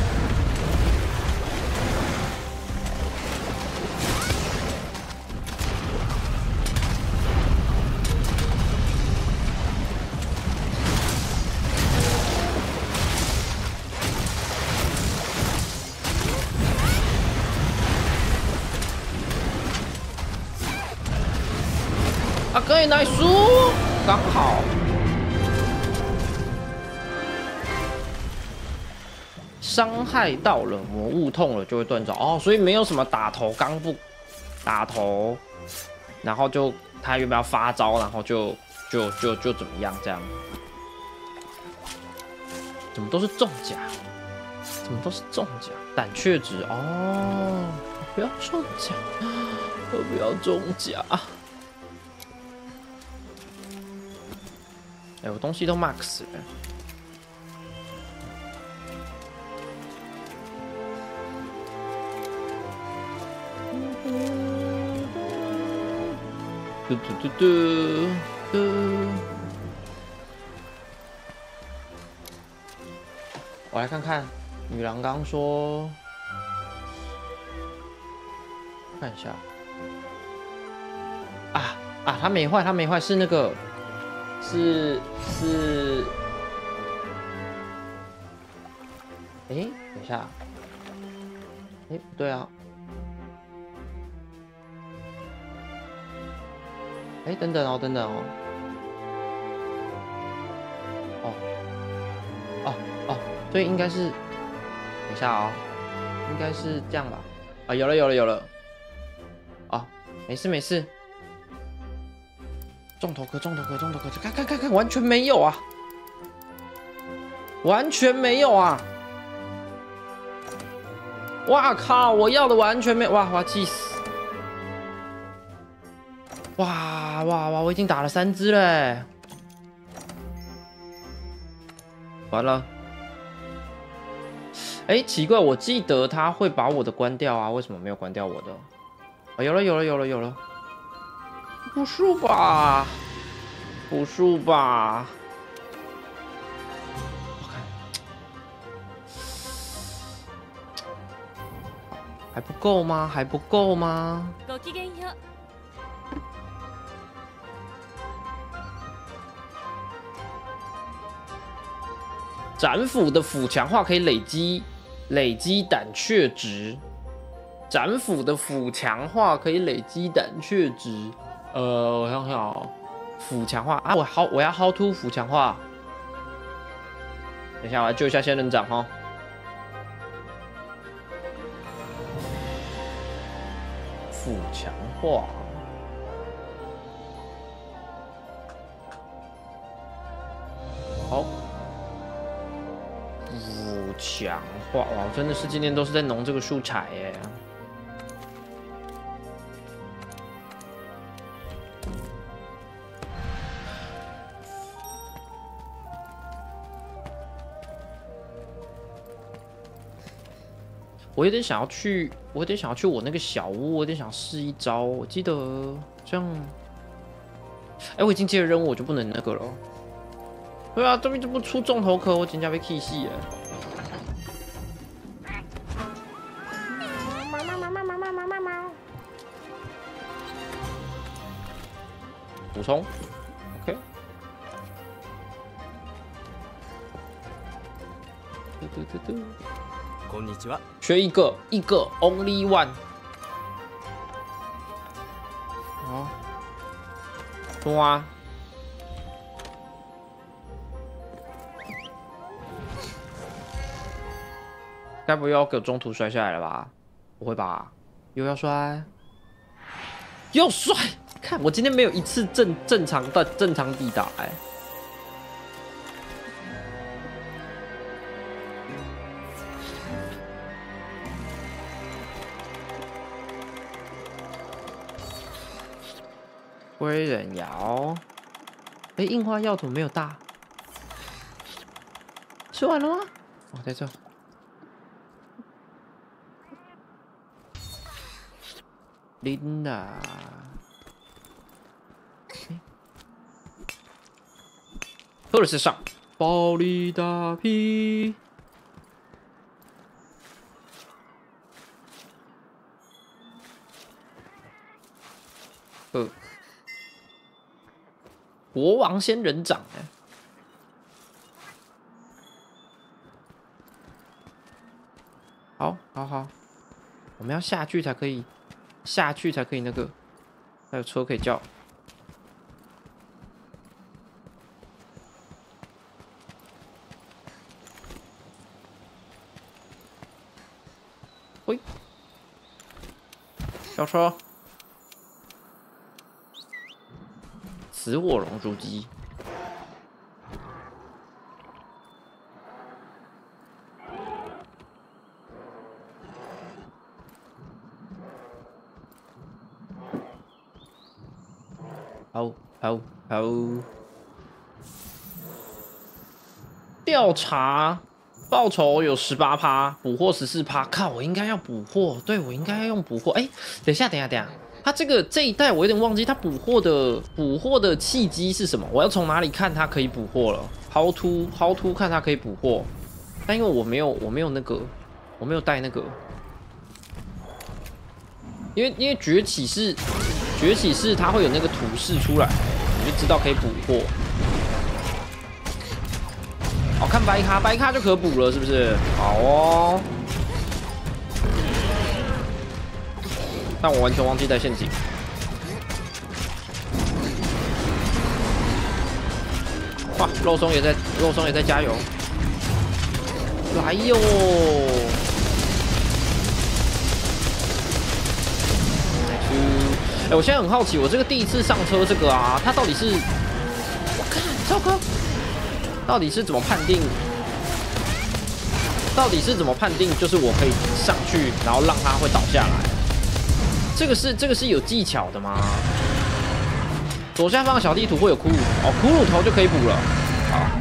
啊，可以来输，刚好。伤害到了魔物，痛了就会断招哦，所以没有什么打头刚不打头，然后就他原本要发招，然后就怎么样这样？怎么都是重甲？怎么都是重甲？胆怯值哦，不要重甲，我不要重甲。哎，我东西都 max 了。我来看看，女郎刚说，看一下。啊，她没坏，她没坏，是那个，是，哎，等一下，哎，不对啊。哎，等等哦，所以应该是，等一下哦，应该是这样吧？啊，有了，啊，没事，重头壳，看，完全没有啊，哇靠，我要的完全没有，哇，我要气死！哇，我已经打了3只了，完了。哎，奇怪，我记得他会把我的关掉啊，为什么没有关掉我的？啊，有了，不输吧？还不够吗？斩斧的斧强化可以累积胆怯值。斩斧的斧强化可以累积胆怯值。我想想哦，斧强化啊，我要薅秃斧强化。等一下，我来救一下仙人掌哈。斧强化。好。斧强化，哇，真的是今天都是在弄这个素材耶。我有点想要去我那个小屋，我有点想试一招。我记得这样，哎，我已经接了任务，我就不能那个了。对啊，这边就不出重头壳，我真的被气死了。补充 ，OK。缺一个 only one。 哇！该不会要给我中途摔下来了吧？不会吧？又要摔？又摔！看我今天没有一次正常地打哎、归人窑，哎，硬化药怎么没有大？吃完了吗？哦，在这。琳娜，托尔斯上，暴力大批。国王仙人掌哎。好，我们要下去才可以，那个，还有车可以叫。喂，叫车，死火龙珠机。好，调查报酬有18%，捕获14%。靠，我应该要捕获，对我应该要用捕获。哎，等一下，他这一代我有点忘记，他捕获的契机是什么？我要从哪里看他可以捕获了 ？How to 看他可以捕获，但因为我没有那个，我没有带那个，因为崛起是它会有那个图示出来。就知道可以捕获。好看白咖就可捕了，是不是？好哦。但我完全忘记带陷阱。哇，肉松也在加油。来哟！哎，我现在很好奇，我这个第一次上车这个啊，它到底是，我看，糟糕，到底是怎么判定？就是我可以上去，然后让它会倒下来。这个是有技巧的吗？左下方的小地图会有骷髅头，哦，骷髅头就可以补了。好。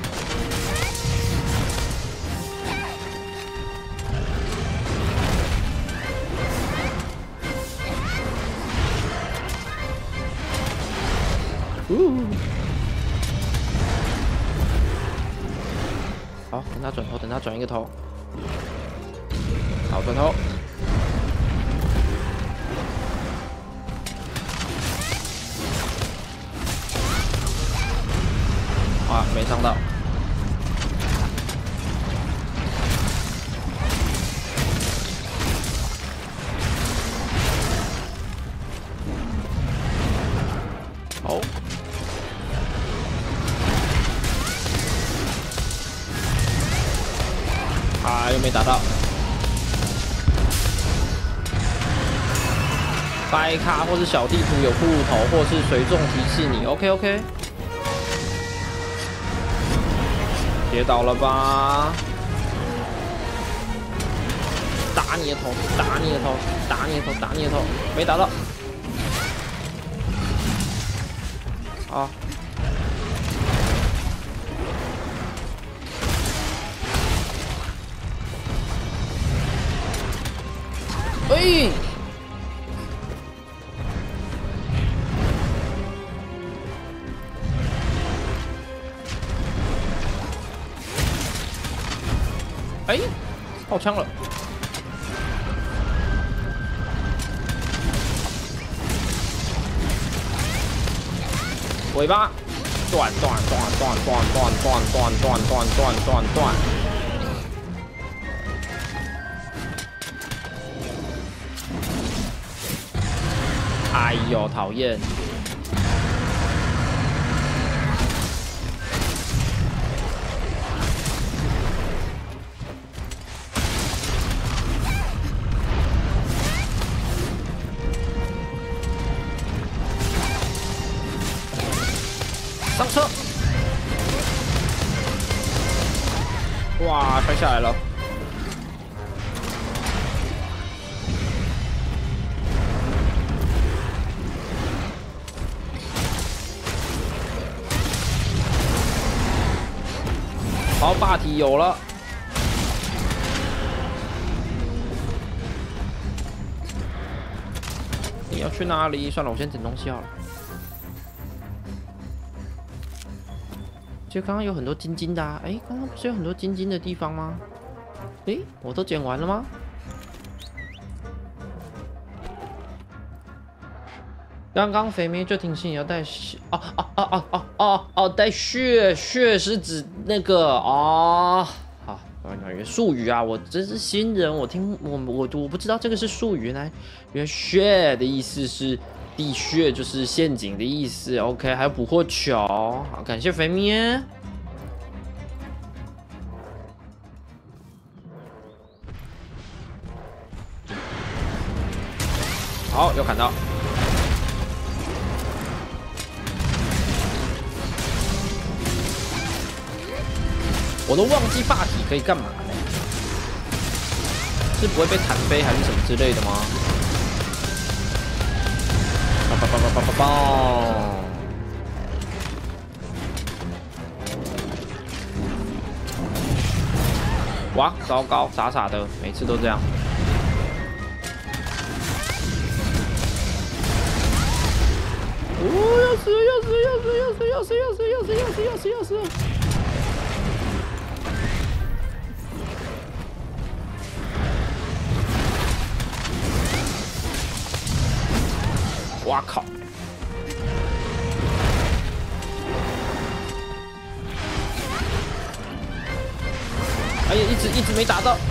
好，等他转头，等他转一个头。好，转头。啊，没伤到。好。啊，又没打到。掰卡或是小地图有骷髅头，或是随众提示你。OK。跌倒了吧？打你的头！没打到。好。喂！哎，爆枪了！尾巴断！哎呦，讨厌！ 上车！哇，摔下来了！好，霸体有了。你要去哪里？算了，我先整东西好了。就刚刚有很多金金的啊，哎，刚刚不是有很多金金的地方吗？哎，我都捡完了吗？刚刚肥妹就提醒你要带血，带血是指那个哦，好，术语啊，我真是新人，我不知道这个是术语，原来血的意思是地穴，就是陷阱的意思。OK， 还有捕获球，好，感谢肥妹。好，有砍到。我都忘记霸体可以干嘛了，是不会被弹飞还是什么之类的吗？哇，糟糕，傻傻的，每次都这样。哦，要死！哇靠！哎呀，一直没打到。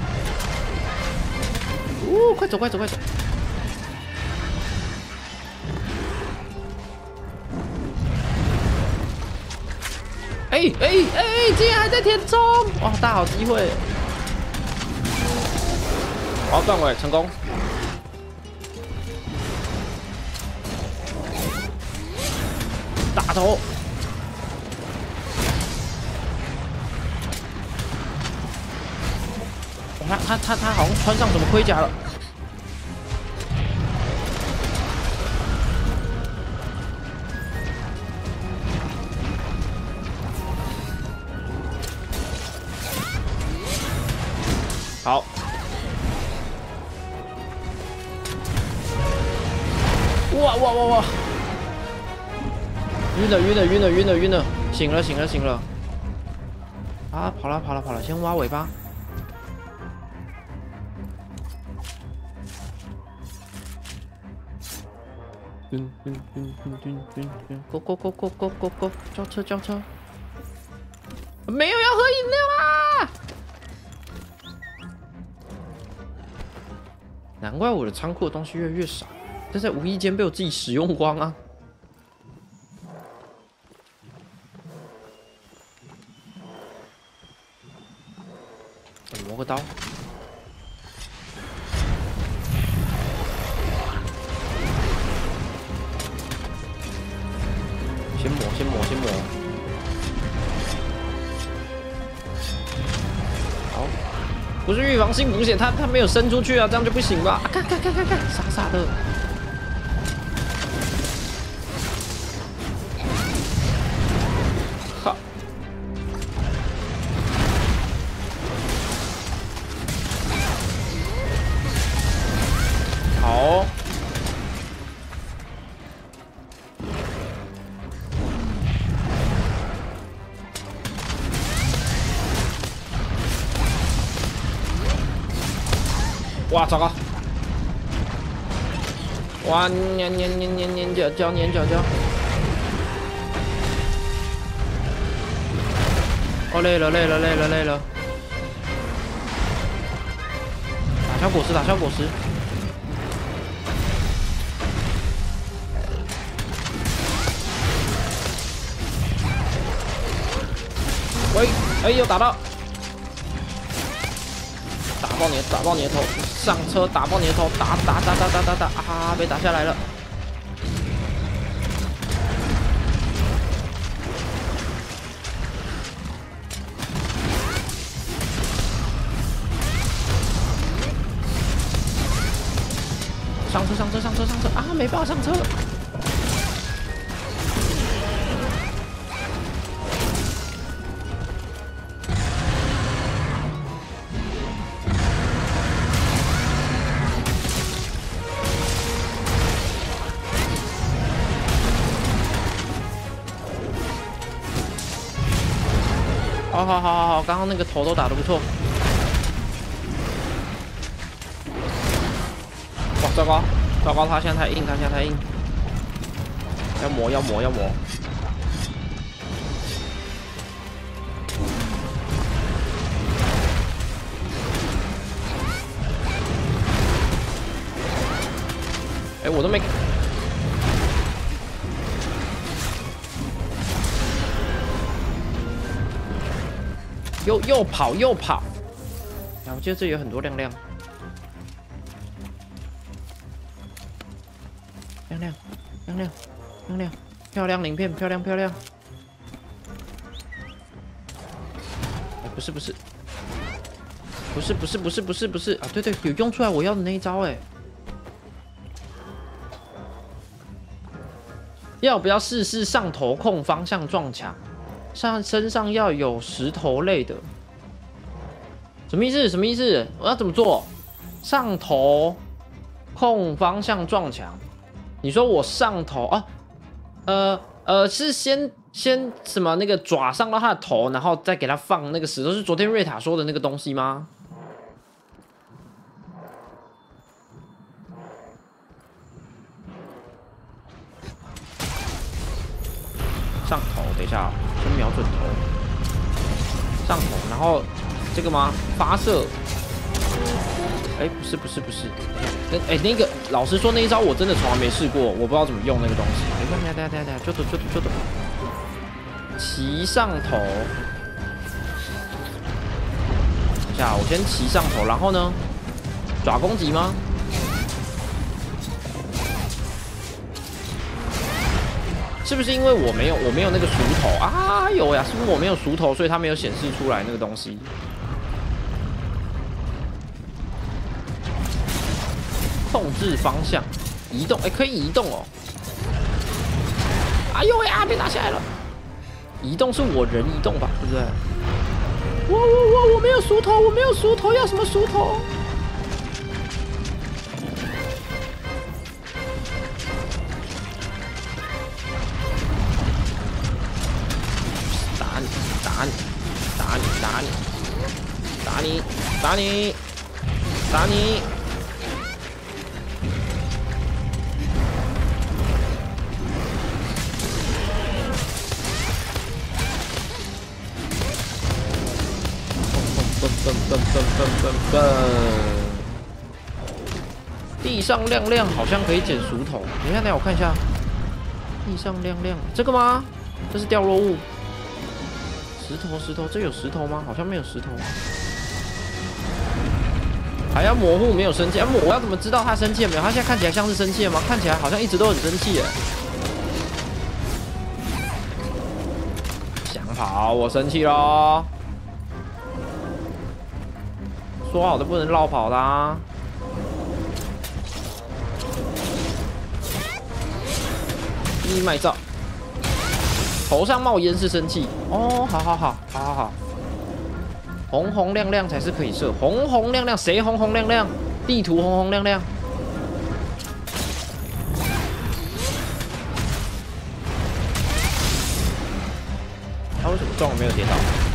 哦，快走！哎，竟然还在填充！哇，大好机会！好，断尾成功。大头，他好像穿上什么盔甲了。好，哇！晕了！醒了！啊，跑了！先挖尾巴。晕！Go！叫车！没有要喝饮料啦！难怪我的仓库的东西越来越少，但在无意间被我自己使用光啊！磨个刀，先磨。好，不是预防性补血，他没有伸出去啊，这样就不行吧？看，傻的。好，哇，糟糕！哇，粘脚！哦，累了！打消果实！喂，哎，有打到！打爆你的头！上车打爆你的头！打！啊，被打下来了！ 啊！没办法上车。好，刚刚那个头都打得不错。哇，糟糕，他现在太硬，要磨。哎，我都没。又跑。啊，我记得这里有很多亮，漂亮鳞片，漂亮。哎，不是啊！对，有用出来我要的那一招哎。要不要试试上头控方向撞墙？身上要有石头类的，什么意思？我要怎么做？上头控方向撞墙。你说我上头啊？是先什么那个爪上到他的头，然后再给他放那个石头，是昨天瑞塔说的那个东西吗？上头，等一下，先瞄准头，上头，然后这个吗？发射？哎，不是，哎，那个老实说，那一招我真的从来没试过，我不知道怎么用那个东西。等一下，就等，骑上头。等一下，我先骑上头，然后呢，爪攻击吗？是不是因为我没有那个熟头啊？有呀，是不是我没有熟头，所以它没有显示出来那个东西？控制方向，移动，哎，可以移动哦。哎呦呀，被打下来了。移动是我人移动吧，对不对？我没有熟头，要什么熟头？打你！蹦！地上亮，好像可以捡熟头。等一下，我看一下。地上亮，这个吗？这是掉落物。石头，这有石头吗？好像没有石头。还要模糊，没有生气。我要怎么知道他生气了没有？他现在看起来像是生气了吗？看起来好像一直都很生气耶。想跑，我生气咯。说好的不能绕跑的啊。义卖照。头上冒烟是生气哦，好，红亮才是可以射，红亮，谁红亮？地图红亮。他为什么撞了没有跌倒？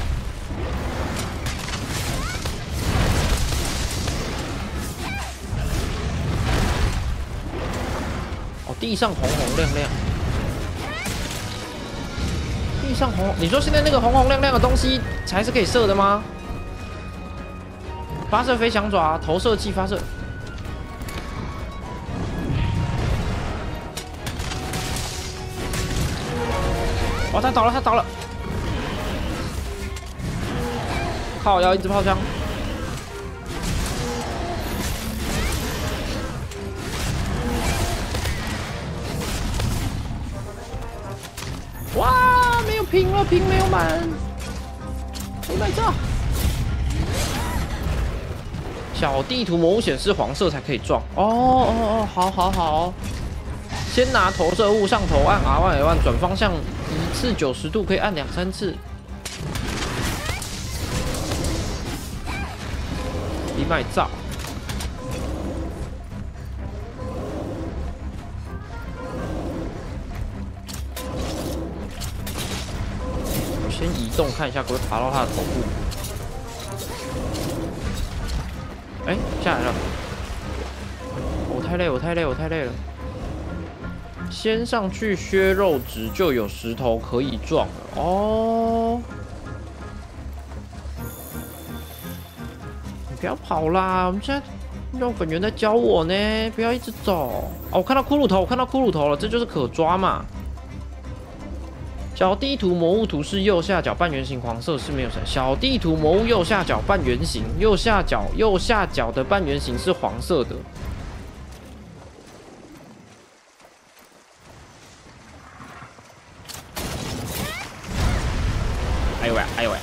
哦，地上红亮。地上红，你说现在那个红亮的东西才是可以射的吗？发射飞翔爪，投射器发射。哇，他倒了！靠，要一支炮枪。哇，没有平了，平没有满。Oh my god！ 小地图魔物显示黄色才可以撞。哦，好。先拿投射物上头按 R1 转方向，一次90度可以按2、3次。你买造。我先移动看一下，可不可以爬到他的头部？哎，下来了。我太累了。先上去削肉值就有石头可以撞了哦。你不要跑啦，我们现在肉粉员在教我呢，不要一直走。哦，我看到骷髅头了，这就是可抓嘛。小地图魔物图示右下角半圆形黄色是没有神。小地图魔物右下角半圆形，右下角的半圆形是黄色的。哎呦喂！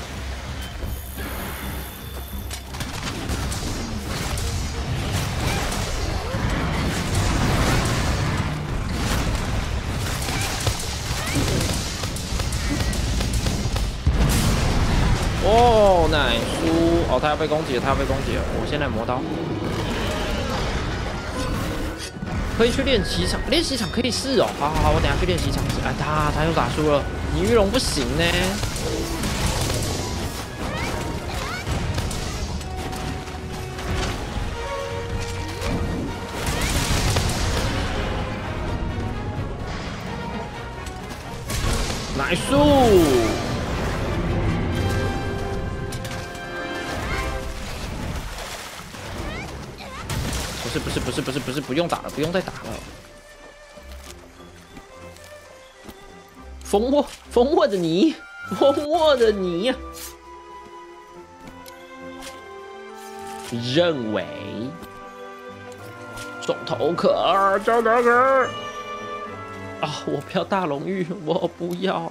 哦，奶叔，哦，他要被攻击了，我先来磨刀。可以去练习场，练习场可以试哦。好，我等下去练习场试。哎，他又打输了，你玉龙不行呢。奶叔，不是，不用打了，不用再打了。蜂窝的你呀！认为重头壳，啊！我不要大龙玉，我不要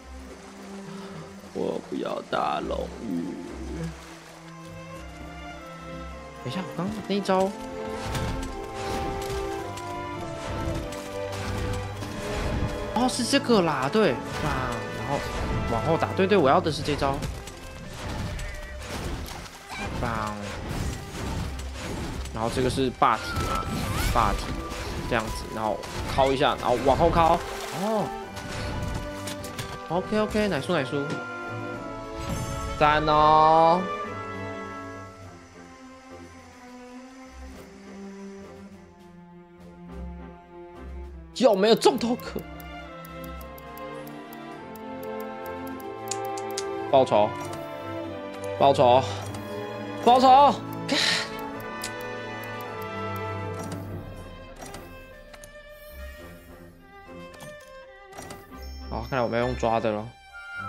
大龙玉。等一下，我刚刚那一招。哦，是这个啦，对，然后往后打，对，我要的是这招，然后这个是霸体嘛，霸体这样子，然后敲一下，然后往后敲，哦 ，OK， 奶叔，赞哦。有没有中头壳？报仇！好，看来我们要用抓的了。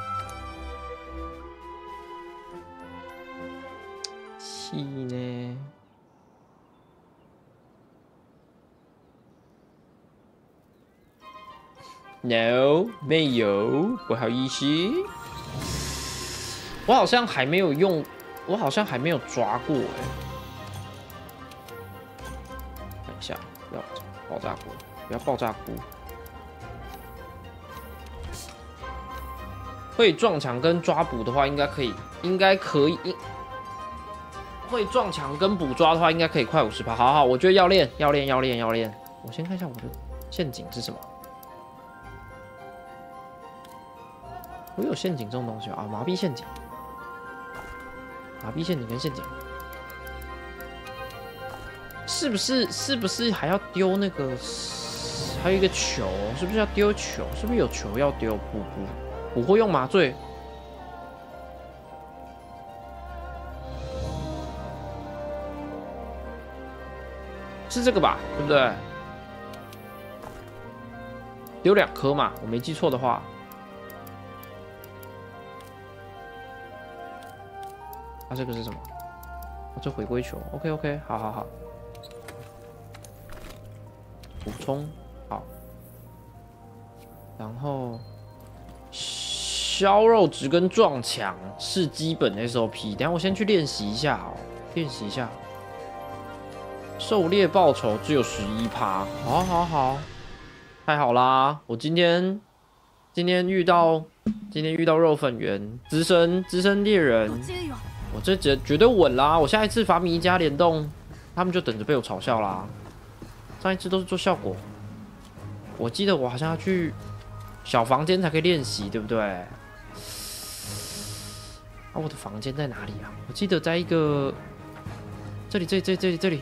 气呢？No， 没有，不好意思。我好像还没有用，我好像还没有抓过哎。看一下，不要爆炸锅，不要爆炸锅。会撞墙跟抓捕的话，应该可以。会撞墙跟捕抓的话，应该可以快50%。好，我觉得要练。我先看一下我的陷阱是什么。我有陷阱这种东西啊，麻痹陷阱跟陷阱，是不是还要丢那个？还有一个球，是不是要丢球？是不是有球要丢？捕获用麻醉，是这个吧？对不对？丢2颗嘛，我没记错的话。这个是什么？这回归球。OK， 好。补充好，然后削肉值跟撞墙是基本 SOP。等一下我先去练习一下哦， 狩猎报酬只有11%，好好好，太好啦！我今天遇到肉粉园资深猎人，我这绝对稳啦！我下一次伐迷加联动，他们就等着被我嘲笑啦。上一次都是做效果，我记得我好像要去小房间才可以练习，对不对？啊，我的房间在哪里啊？我记得在一个这里。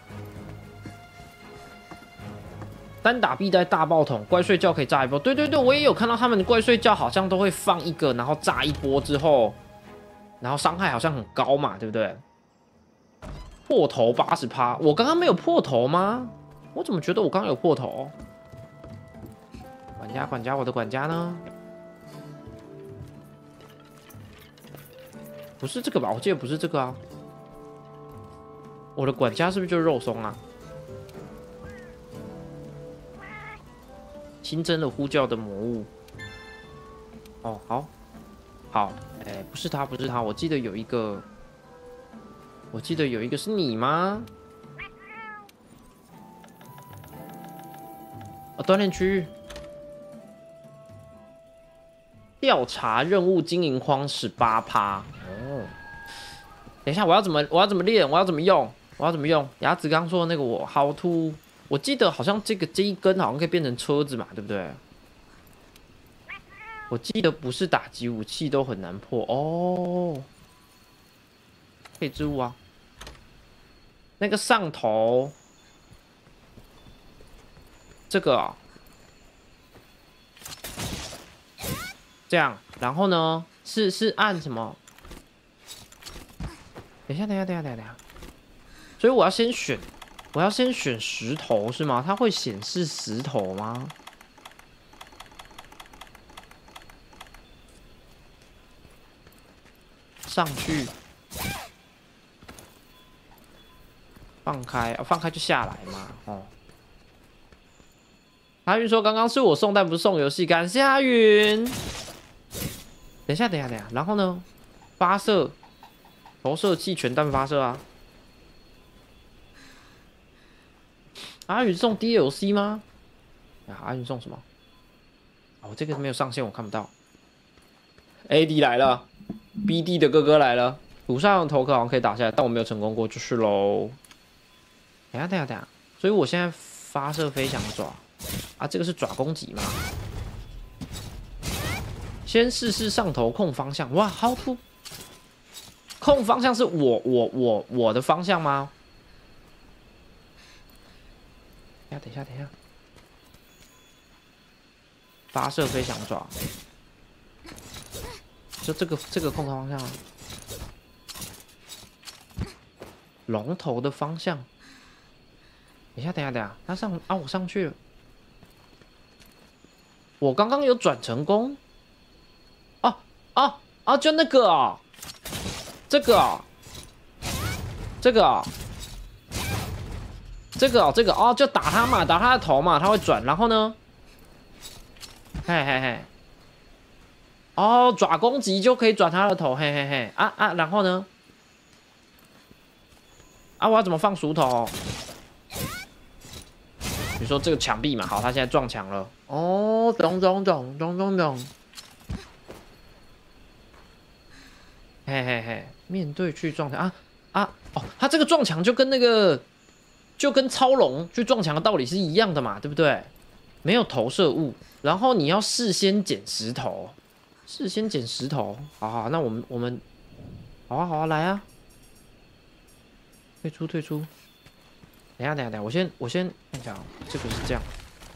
单打必带大爆桶，怪睡觉可以炸一波。对，我也有看到他们怪睡觉好像都会放一个，然后炸一波之后，然后伤害好像很高嘛，对不对？破头80%，我刚刚没有破头吗？我怎么觉得我刚刚有破头？管家，我的管家呢？不是这个吧？我记得不是这个啊。我的管家是不是就是肉松啊？新增了呼叫的魔物。哦，好，哎，不是他，我记得有一个是你吗？锻炼区，调查任务经营框18%。哦，等一下，我要怎么练？我要怎么用？牙子刚说的那个我 how to。我记得好像这一根好像可以变成车子嘛，对不对？我记得不是打击武器都很难破哦。配置物啊，那个上头，这个啊，这样，然后呢，是按什么？等一下，所以我要先选石头是吗？它会显示石头吗？上去，放开就下来嘛。哦，阿云说刚刚是我送，但不是送游戏，感谢阿云。等一下，然后呢？发射，投射器全弹发射啊！阿云送 DLC 吗？啊，阿云送什么？哦，这个没有上线，我看不到。AD 来了 ，BD 的哥哥来了。土上头壳好像可以打下来，但我没有成功过，就是喽。等下，所以我现在发射飞翔爪啊，这个是爪攻击吗？先试试上头控方向，哇，好酷！控方向是我的方向吗？等一下，发射飞翔爪，就这个控方向，龙头的方向。等一下，他上啊，我上去了，我刚刚有转成功。就那个啊，这个啊，哦，就打他嘛，打他的头嘛，他会转，然后呢，嘿，哦，爪攻击就可以转他的头，嘿，然后呢，我要怎么放鼠头？比如说这个墙壁嘛，好，他现在撞墙了，哦，懂，嘿，面对去撞墙哦，他这个撞墙就跟超龙去撞墙的道理是一样的嘛，对不对？没有投射物，然后你要事先捡石头，好，那我们，好啊，来啊，退出。等一下，我先看一下，这个是这样，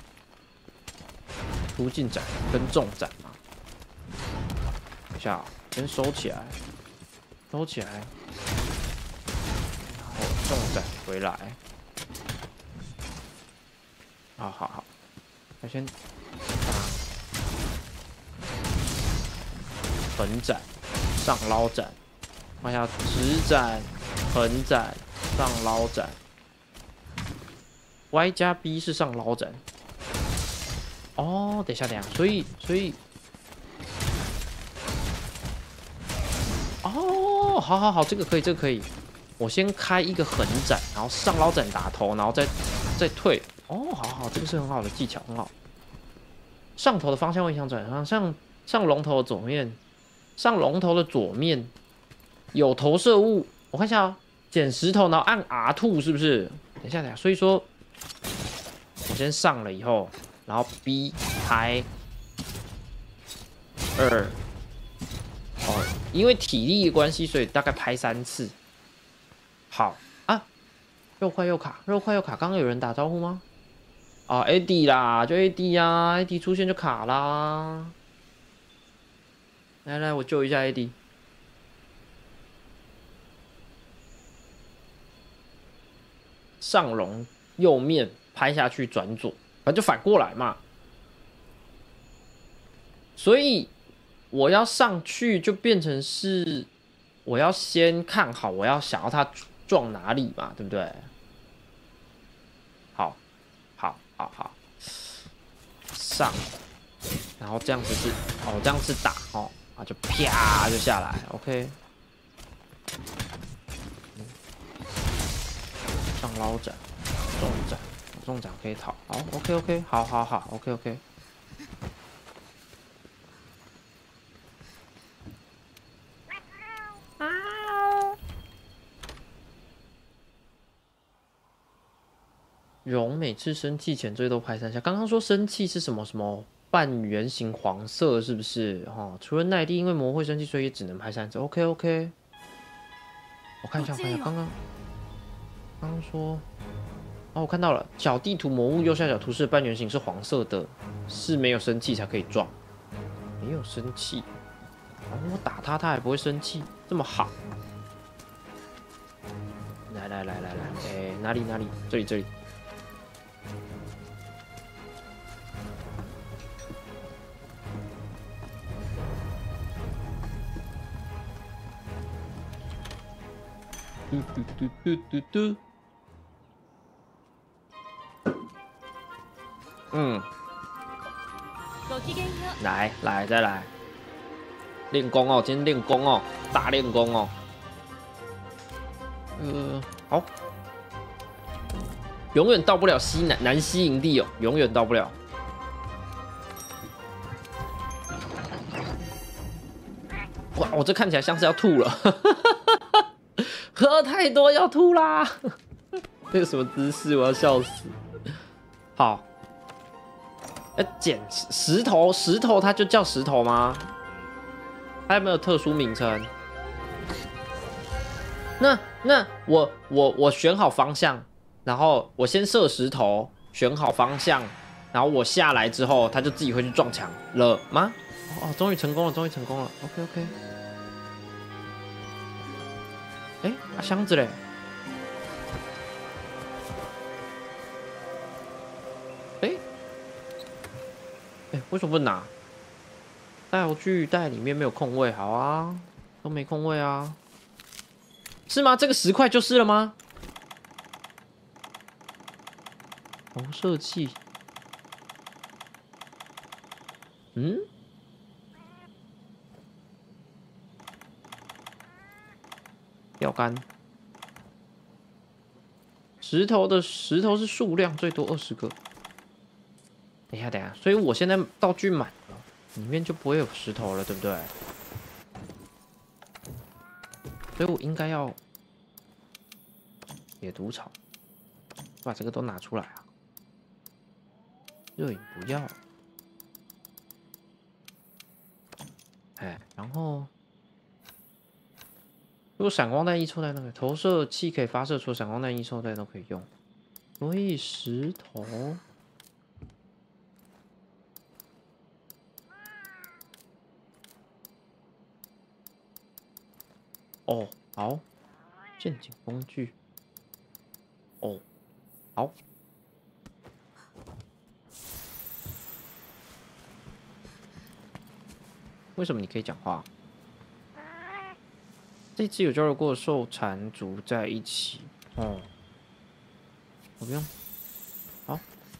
突进斩跟重斩嘛，等一下，先收起来，然后重斩回来。好，那先横斩、上捞斩，往下直斩、横斩、上捞斩。Y 加 B 是上捞斩。哦，等一下，所以，哦，好，这个可以， 我先开一个横斩，然后上捞斩打头，然后再退。哦，好好，这个是很好的技巧，很好。上头的方向位想转向，上龙头的左面，上龙头的左面有投射物。我看一下哦，捡石头，然后按 R2 是不是？等一下，所以说我先上了以后，然后 B 拍2。哦，因为体力的关系，所以大概拍3次。好啊，肉块又卡，刚刚有人打招呼吗？啊 ，AD 啦，就 AD 啊，AD 出现就卡啦。来，我救一下 AD。上龙右面拍下去转左，反正就反过来嘛。所以我要上去就变成是，我要先看好我要想要他撞哪里嘛，对不对？好。上，然后这样子是哦，这样子打哦，啊就啪就下来 ，OK。上捞斩，重斩可以逃，好 ，OK， 好 ，OK。荣每次生气前最多拍3下，刚刚说生气是什么半圆形黄色是不是？哦，除了奈地因为魔会生气，所以也只能拍3次。OK。我看一下，刚刚说，哦，我看到了，小地图魔物右下角图示的半圆形是黄色的，是没有生气才可以撞，没有生气。哦，我打他还不会生气，这么好。来，哎，哪里？这里。嘟。来，再来。练功哦，今天练功哦，大练功哦。好。永远到不了南西营地哦，永远到不了。哇，我这看起来像是要吐了。喝太多要吐啦！这个什么姿势？我要笑死。好，捡石头它就叫石头吗？它有没有特殊名称？那我选好方向，然后我先射石头，选好方向，然后我下来之后，它就自己会去撞墙了吗？哦，终于成功了！OK。哎，箱子嘞？哎，为什么不拿？带回去，袋里面没有空位，好啊，都没空位啊，是吗？这个10块就是了吗？投射器，钓竿，石头是数量最多20个。等一下，所以我现在道具满了，里面就不会有石头了，对不对？所以我应该要野毒草，把这个都拿出来啊。热饮不要，哎，然后。如果闪光弹、一抽弹都可以，投射器可以发射，除了闪光弹、一抽弹都可以用。所以石头，哦，好，陷阱工具，哦，好。为什么你可以讲话？这次有交流过兽缠族在一起哦，我不用。好，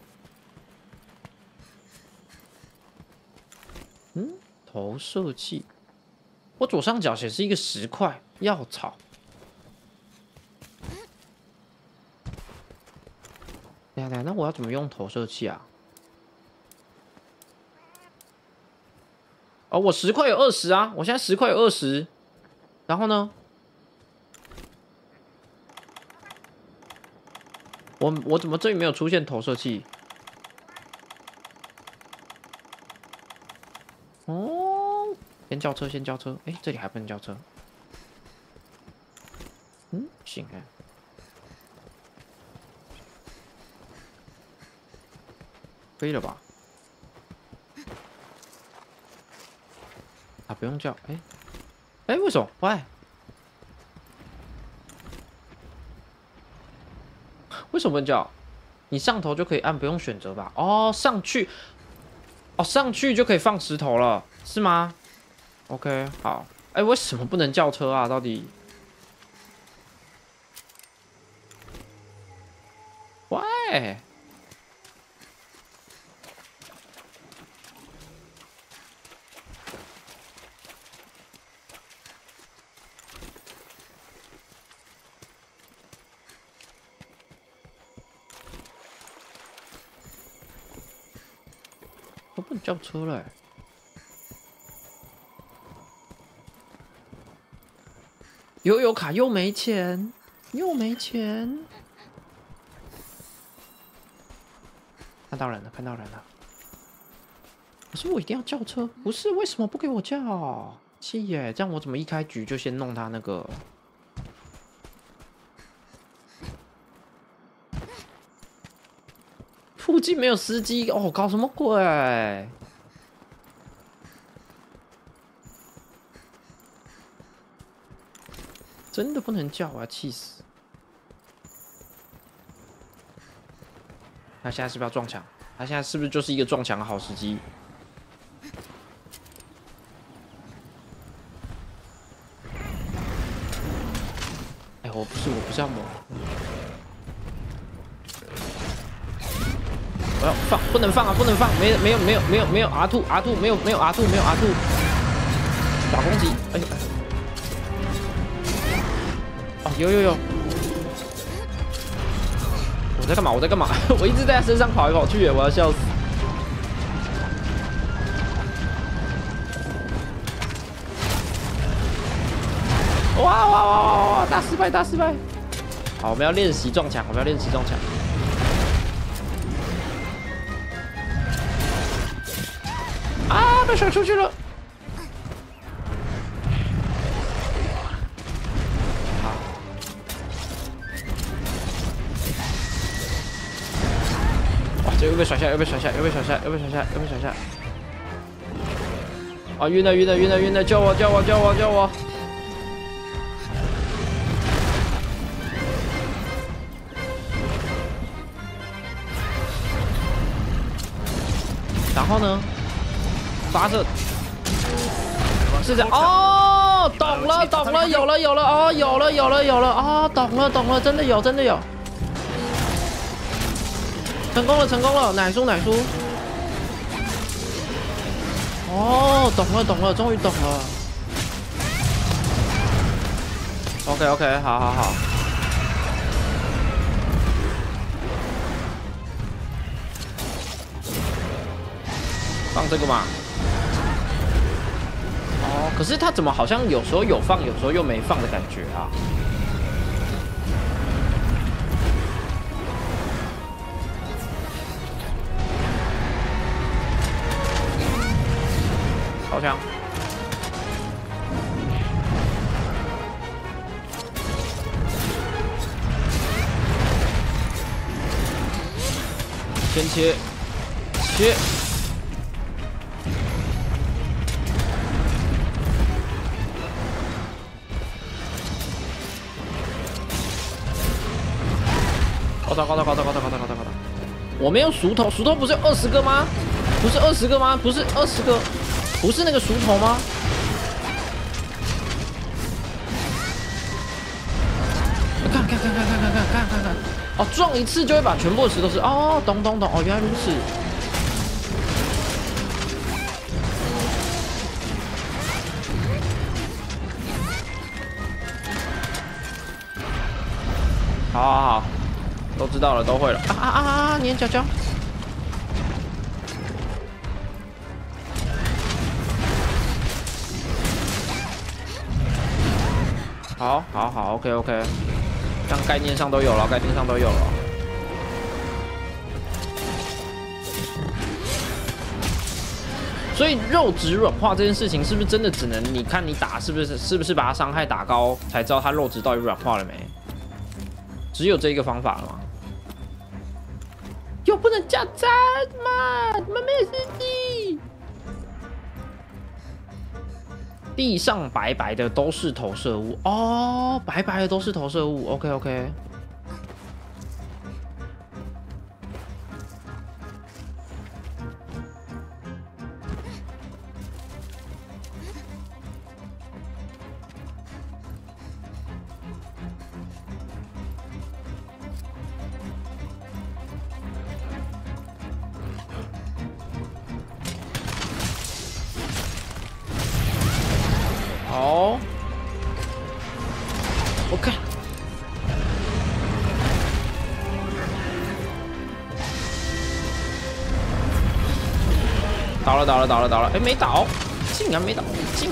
投射器，我左上角显示一个10块药草。 下，那我要怎么用投射器啊？哦，我10块有20啊，我现在10块有20，然后呢？我怎么这里没有出现投射器？哦，先叫车，先叫车。哎，这里还不能叫车。嗯，行哎。可以了吧？啊，不用叫。哎，为什么？喂，为什么不能叫？你上头就可以按，不用选择吧？哦，上去，哦，上去就可以放石头了，是吗 ？OK， 好。哎，为什么不能叫车啊？到底？喂。都不能叫车了、欸，有卡又没钱，又没钱。看到人了，看到人了。可是我一定要叫车，不是？为什么不给我叫？气耶！这样我怎么一开局就先弄他那个？附近没有司机哦，搞什么鬼？真的不能叫，我要气死！他现在是不是要撞墙？他现在是不是就是一个撞墙的好时机？哎，我不是要抹。我要放，不能放啊，不能放！没有 R2，没有 R2，打攻击！哎呦！哦，有！我在干嘛？我一直在他身上跑来跑去，我要笑死！哇！大失败！好，我们要练习撞墙，啊！被甩出去了。哇！这又被甩下！啊！晕了！救我！然后呢？发射，是这样哦，懂了，有了，哦，有了，啊，懂了，真的有，成功了，奶叔，哦，懂了，终于懂了 ，OK， 好，放这个嘛。哦，可是他怎么好像有时候有放，有时候又没放的感觉啊？好像。先切。高的！我没有熟头不是有20个吗？不是20个吗？不是20个，不是那个熟头吗？看！哦，撞一次就会把全部的石头是哦，懂！哦，原来如此。好。 都知道了，都会了。粘角角。好 ，OK， 这样概念上都有了，所以肉质软化这件事情，是不是真的只能你看你打是不是把它伤害打高，才知道它肉质到底软化了没？只有这一个方法了吗？又不能加赞嘛，你们没事的。地上白白的都是投射物哦，白白的都是投射物。OK。好，我看，倒了，哎，没倒，竟然没倒，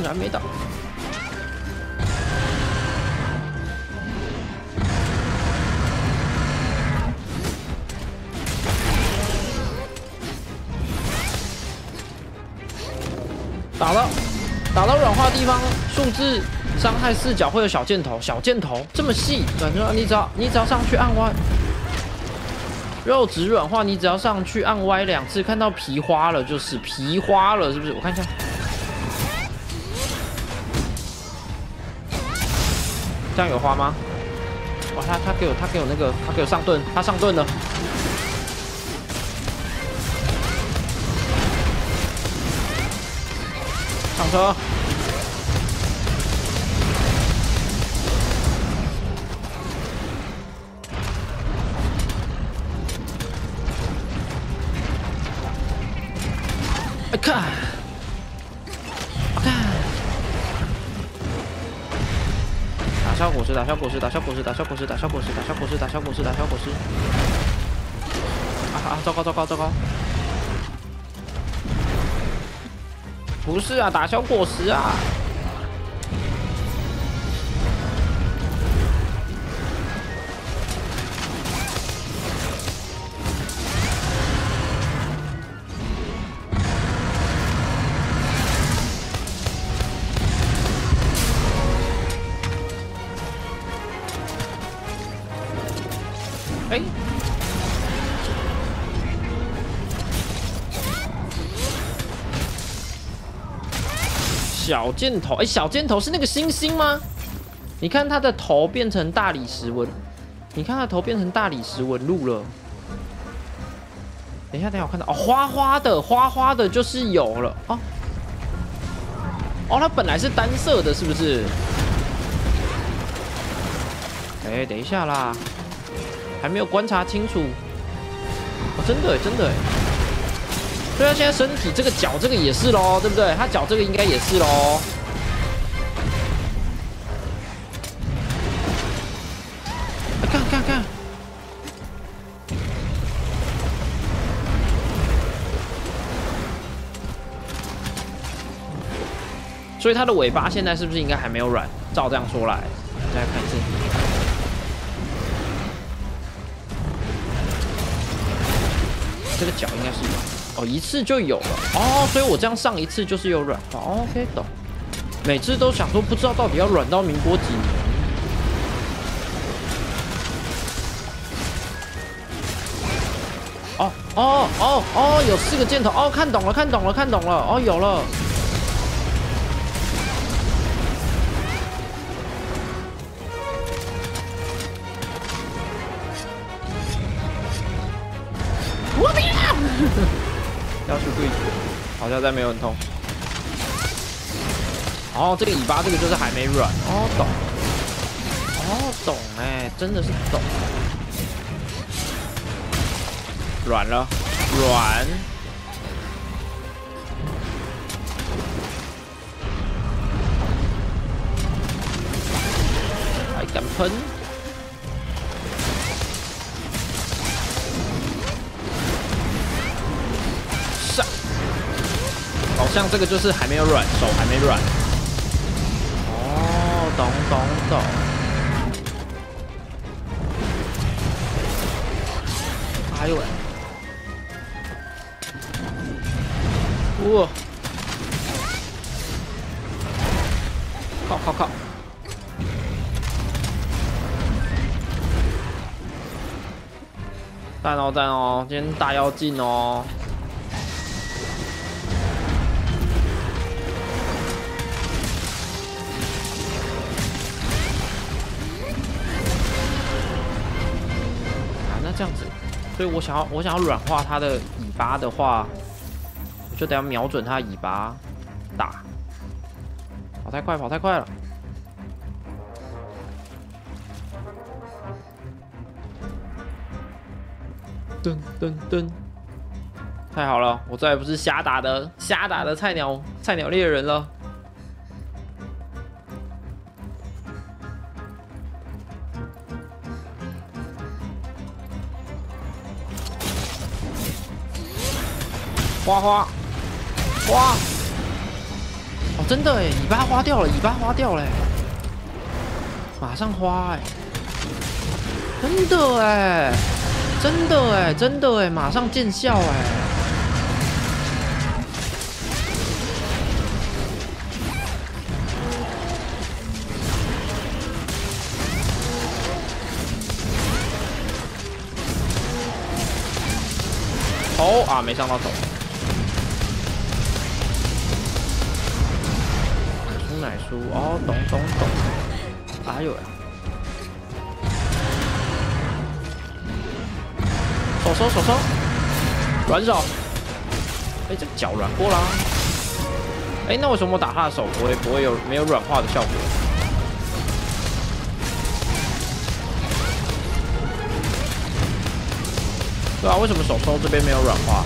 打到软化地方，数字伤害4角会有小箭头，这么细，感觉你只要上去按 Y， 肉质软化，你只要上去按 Y 2次，看到皮花了就是皮花了，是不是？我看一下，这样有花吗？哇，他给我那个，他给我上盾，他上盾了。上车！看，打小果实！糟糕！不是啊，打小果实啊！哎，小箭头，哎，小箭头是那个星星吗？你看它的头变成大理石纹，路了。等一下，我看到哦，花花的，就是有了哦。哦，它本来是单色的，是不是？哎，等一下啦。还没有观察清楚，哦，真的。对啊，现在身体这个脚这个也是咯，对不对？他脚这个应该也是咯。看，所以它的尾巴现在是不是应该还没有软？照这样说来，再看一次。这个脚应该是有哦，一次就有了哦，所以我这样上一次就是有软化。OK， 懂。每次都想说不知道到底要软到民国几年。哦，有4个箭头哦，看懂了哦，有了。我不要！要出对决，好像在没有很痛。哦，这个尾巴这个就是还没软哦，懂。哦，懂哎，真的是懂。软了，软。还敢喷？ 像这个就是还没有软，手还没软。哦，懂。哎呦喂！哇！靠！赞哦！今天大妖精哦！啊，那这样子，所以我想要软化它的尾巴的话，我就得要瞄准它的尾巴打。跑太快了！噔！太好了，我再也不是瞎打的菜鸟猎人了。花！哦，真的哎，尾巴花掉了，马上花哎，真的哎，马上见效哎。头啊，没上到头。奶酥哦，懂。哎呦！手手，软手。哎，这脚软过啦。哎，那为什么我打他的手不会没有软化的效果？对啊，为什么手这边没有软化？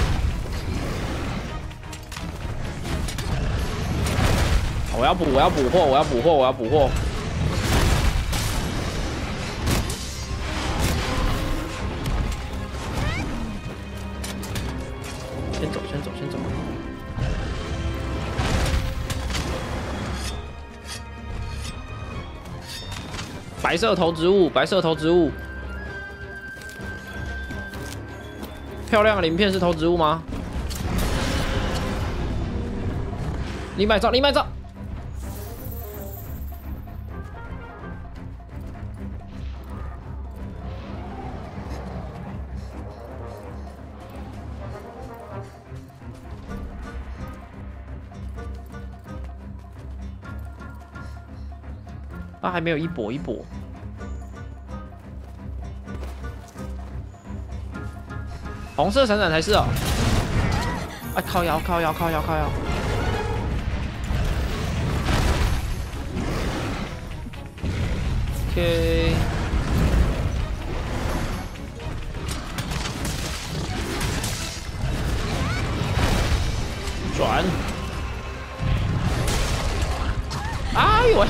我要补货！先走。白色头植物。漂亮的鳞片是头植物吗？灵摆照。它还没有一波。红色闪闪才是哦。哎，靠腰。OK。转。哎呦喂！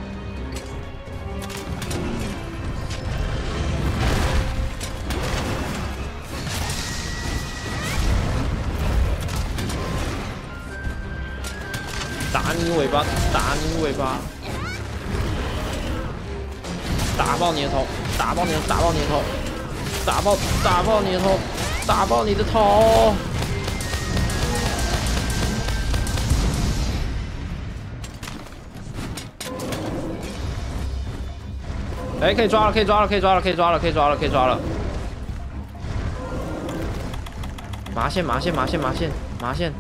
打你尾巴！打爆你的头！打爆你的头！打爆你的头！哎，可以抓了！麻线！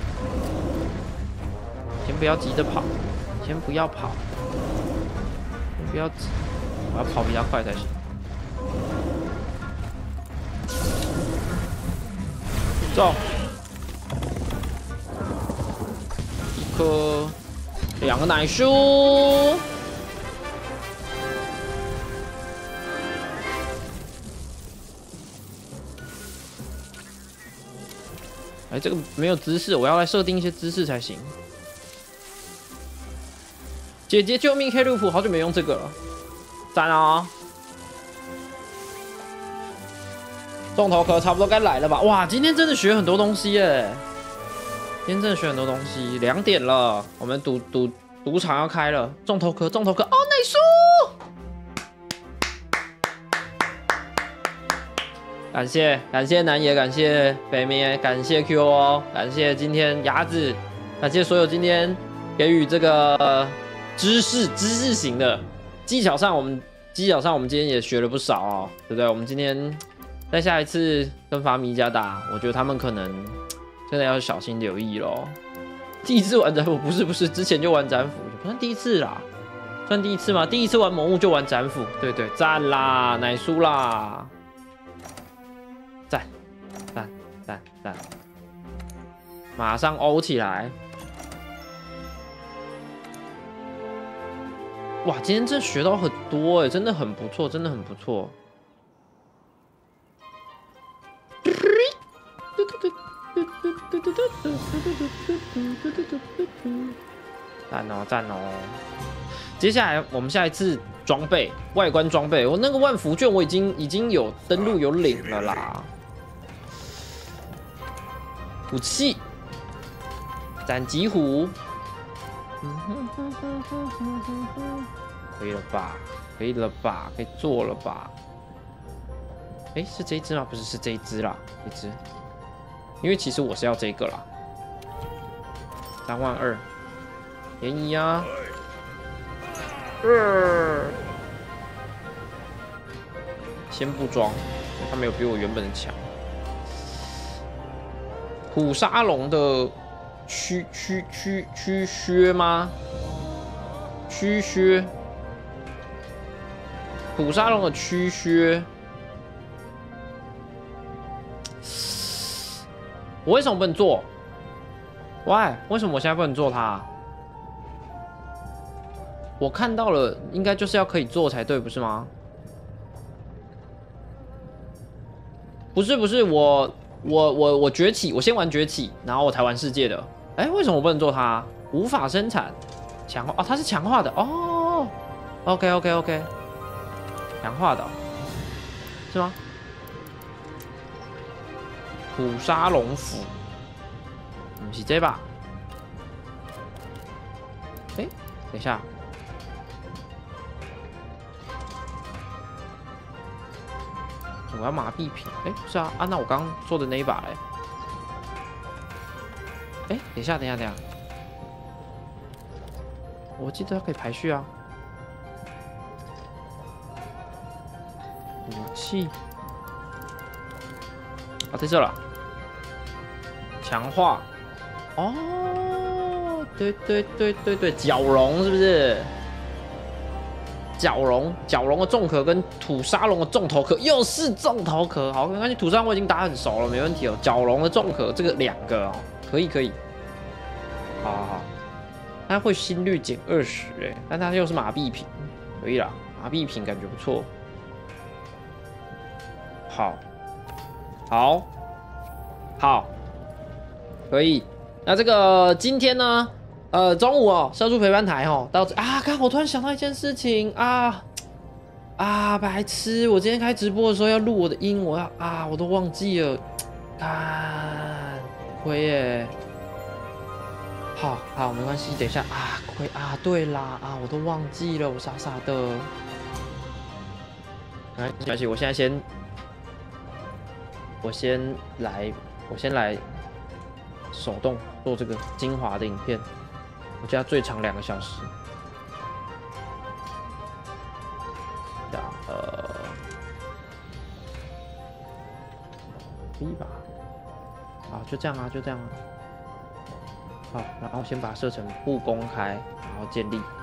先不要急着跑，先不要急，我要跑比较快才行。走，一颗，2个奶酥。哎，这个没有姿势，我要来设定一些姿势才行。姐姐救命！黑路普好久没用这个了，赞啊！重头壳差不多该来了吧？哇，今天真的学很多东西耶！ 今天真的学很多东西。2点了，我们赌场要开了，重头壳哦，奶叔！感谢南野，感谢北明，感谢 QO， 感谢今天鸭子，感谢所有今天给予这个知识型的技巧上，我们今天也学了不少哦，对不对？我们今天在下一次跟法米加打，我觉得他们可能真的要小心留意咯。第一次玩斩斧不是，之前就玩斩斧，不算第一次啦，算第一次吗？第一次玩魔物就玩斩斧，对，赞啦，奶叔啦。赞，马上欧起来！哇，今天真学到很多哎，真的很不错，赞哦！接下来我们下一次装备外观装备，我那个万福券我已经有登录有领了啦。武器，斩棘虎，可以了吧？可以做了吧？哎，是这一只吗？不是，是这一只啦，这只。因为其实我是要这个啦，32000，便宜啊。先不装，他没有比我原本的强。虎沙龙的驱靴吗？驱靴，虎沙龙的驱靴，我为什么不能做 ？Why？ 为什么我现在不能做它？我看到了，应该就是要可以做才对，不是吗？不是，我崛起，我先玩崛起，然后我才玩世界的。哎，为什么我不能做它？无法生产强化哦，它是强化的哦。OK， 强化的、哦、是吗？虎沙龙斧，不是这吧？哎，等一下。我要麻痹品，哎，不是啊，那我刚刚做的那一把嘞，哎，等一下，我记得可以排序啊，武器，啊，在这了，强化，哦，对，角龙是不是？角龙的重壳跟土沙龙的重头壳又是重头壳，好，没关系，土沙我已经打很熟了，没问题哦。角龙的重壳这个2个哦，可以，好，它会心率减20哎，但它又是麻痹品，可以啦，麻痹品感觉不错。好，可以。那这个今天呢？中午哦，社畜陪伴台哦，到这啊！刚我突然想到一件事情啊，白痴！我今天开直播的时候要录我的音，我都忘记了，亏耶！好，没关系，等一下啊，亏啊，对啦我都忘记了，我傻的。没关系，我先来手动做这个精华的影片。我家最长2个小时。可以吧？好，就这样啊。好，然后先把设成不公开，然后建立。